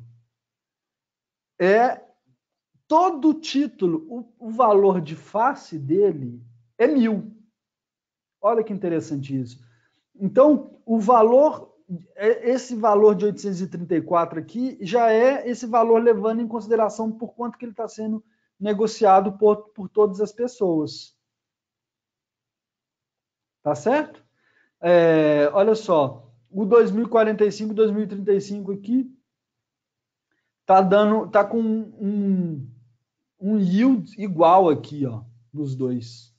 É todo o título, o, o valor de face dele é mil. Olha que interessante isso. Então, o valor, esse valor de oitocentos e trinta e quatro aqui, já é esse valor levando em consideração por quanto que ele está sendo negociado por, por todas as pessoas. Tá certo? É, olha só, o dois mil e quarenta e cinco, dois mil e trinta e cinco aqui tá dando, tá com um, um yield igual aqui, ó, nos dois,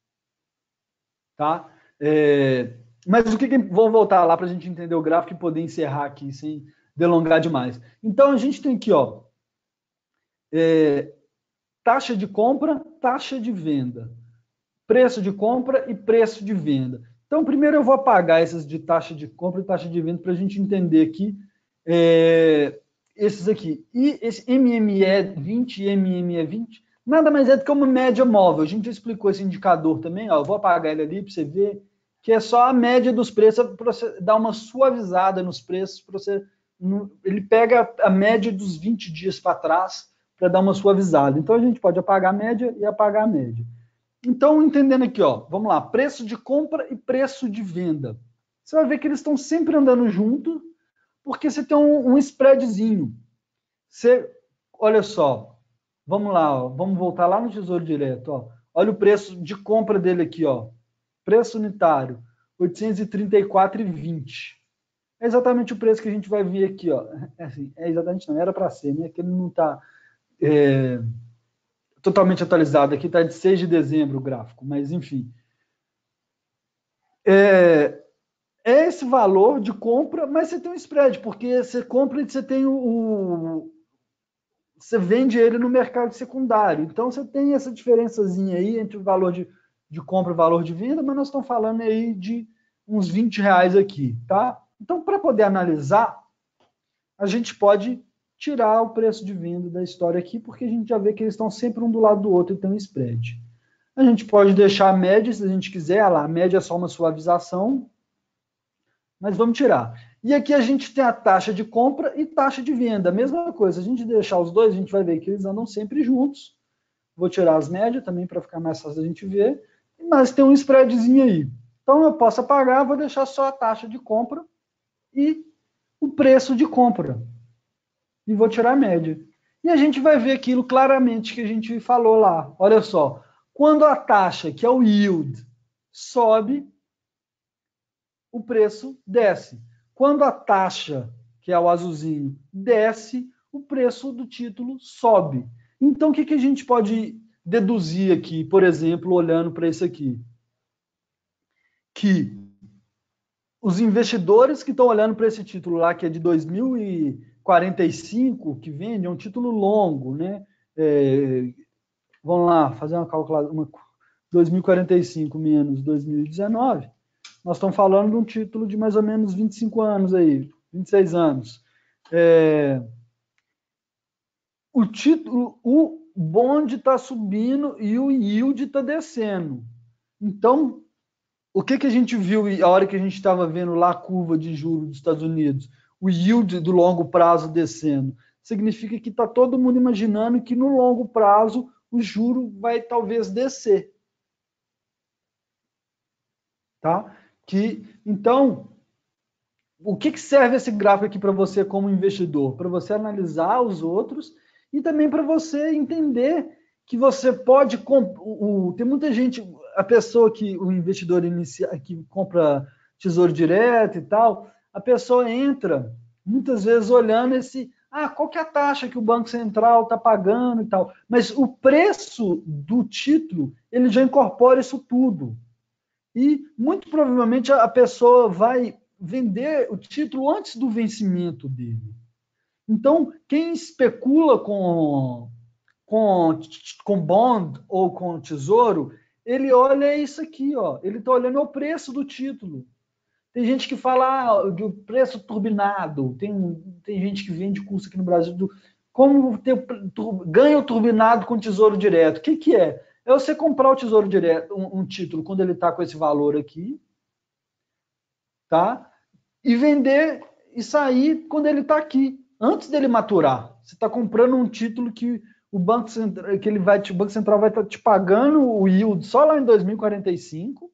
tá? É, mas o que, que vou voltar lá para a gente entender o gráfico e poder encerrar aqui sem delongar demais. Então a gente tem aqui, ó, é, taxa de compra, taxa de venda. Preço de compra e preço de venda. Então, primeiro eu vou apagar esses de taxa de compra e taxa de venda para a gente entender aqui é, esses aqui. E esse M M E vinte e M M E vinte nada mais é do que uma média móvel. A gente já explicou esse indicador também. Ó, eu vou apagar ele ali para você ver que é só a média dos preços para você dar uma suavizada nos preços. Para você, ele pega a média dos vinte dias para trás para dar uma suavizada. Então, a gente pode apagar a média e apagar a média. Então, entendendo aqui, ó, vamos lá, preço de compra e preço de venda. Você vai ver que eles estão sempre andando junto, porque você tem um, um spreadzinho. Você, olha só, vamos lá, ó, vamos voltar lá no Tesouro Direto. Ó. Olha o preço de compra dele aqui, ó, preço unitário, oitocentos e trinta e quatro reais e vinte centavos. É exatamente o preço que a gente vai ver aqui, ó. É, assim, é exatamente não, era para ser, né? Que ele não está... É... totalmente atualizado. Aqui está de seis de dezembro o gráfico, mas enfim. É, é esse valor de compra, mas você tem um spread, porque você compra e você tem o, o. Você vende ele no mercado secundário. Então você tem essa diferençazinha aí entre o valor de, de compra e o valor de venda, mas nós estamos falando aí de uns vinte reais aqui, tá? Então, para poder analisar, a gente pode tirar o preço de venda da história aqui, porque a gente já vê que eles estão sempre um do lado do outro e tem um spread. A gente pode deixar a média, se a gente quiser, lá, a média é só uma suavização, mas vamos tirar. E aqui a gente tem a taxa de compra e taxa de venda, a mesma coisa. Se a gente deixar os dois, a gente vai ver que eles andam sempre juntos. Vou tirar as médias também para ficar mais fácil a gente ver, mas tem um spreadzinho aí. Então eu posso apagar, vou deixar só a taxa de compra e o preço de compra. E vou tirar a média. E a gente vai ver aquilo claramente que a gente falou lá. Olha só, quando a taxa, que é o yield, sobe, o preço desce. Quando a taxa, que é o azulzinho, desce, o preço do título sobe. Então, o que, que a gente pode deduzir aqui, por exemplo, olhando para isso aqui? Que os investidores que estão olhando para esse título lá, que é de dois mil e quarenta e cinco, que vende, é um título longo, né? É, vamos lá, fazer uma calculação, uma, dois mil e quarenta e cinco menos dois mil e dezenove, nós estamos falando de um título de mais ou menos vinte e cinco anos aí, vinte e seis anos. É, o título, o bond está subindo e o yield está descendo. Então, o que, que a gente viu a hora que a gente estava vendo lá a curva de juros dos Estados Unidos? O yield do longo prazo descendo. Significa que está todo mundo imaginando que no longo prazo o juro vai talvez descer. Tá? Que, então, o que, que serve esse gráfico aqui para você como investidor? Para você analisar os outros e também para você entender que você pode... O, o, tem muita gente, a pessoa que, o investidor inicia, que compra tesouro direto e tal, a pessoa entra muitas vezes olhando esse... Ah, qual que é a taxa que o Banco Central está pagando e tal? Mas o preço do título, ele já incorpora isso tudo. E, muito provavelmente, a pessoa vai vender o título antes do vencimento dele. Então, quem especula com, com, com bond ou com tesouro, ele olha isso aqui, ó. Ele está olhando o preço do título. Tem gente que fala ah, do preço turbinado, tem, tem gente que vende curso aqui no Brasil do como ter ganho turbinado com tesouro direto. O que, que é? É você comprar o tesouro direto, um, um título, quando ele está com esse valor aqui, tá? E vender e sair quando ele está aqui, antes dele maturar. Você está comprando um título que o Banco Central, que ele vai, o Banco Central vai estar te pagando o yield só lá em dois mil e quarenta e cinco,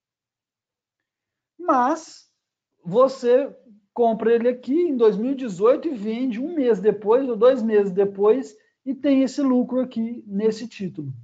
mas você compra ele aqui em dois mil e dezoito e vende um mês depois ou dois meses depois e tem esse lucro aqui nesse título.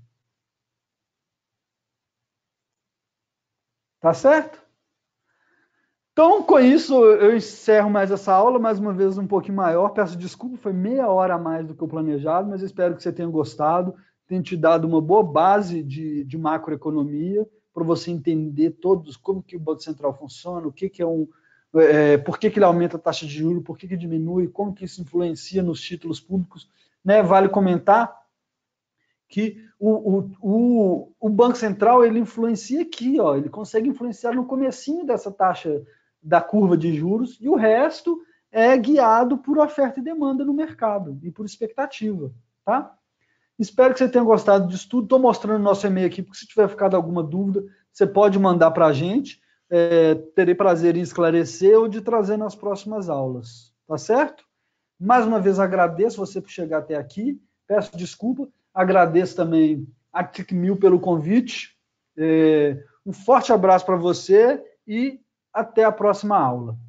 Tá certo? Então, com isso, eu encerro mais essa aula, mais uma vez um pouquinho maior. Peço desculpa, foi meia hora a mais do que o planejado, mas espero que você tenha gostado, tenha te dado uma boa base de, de macroeconomia, para você entender todos como que o Banco Central funciona, o que, que é um... É, por que, que ele aumenta a taxa de juros, por que, que diminui, como que isso influencia nos títulos públicos. Né? Vale comentar que o, o, o, o Banco Central ele influencia aqui, ó, ele consegue influenciar no comecinho dessa taxa da curva de juros, e o resto é guiado por oferta e demanda no mercado e por expectativa, tá? Espero que você tenha gostado disso tudo. Estou mostrando nosso e-mail aqui, porque se tiver ficado alguma dúvida, você pode mandar para a gente. É, terei prazer em esclarecer ou de trazer nas próximas aulas, tá certo? Mais uma vez agradeço você por chegar até aqui, peço desculpa, agradeço também a TICMil pelo convite, é, um forte abraço para você e até a próxima aula.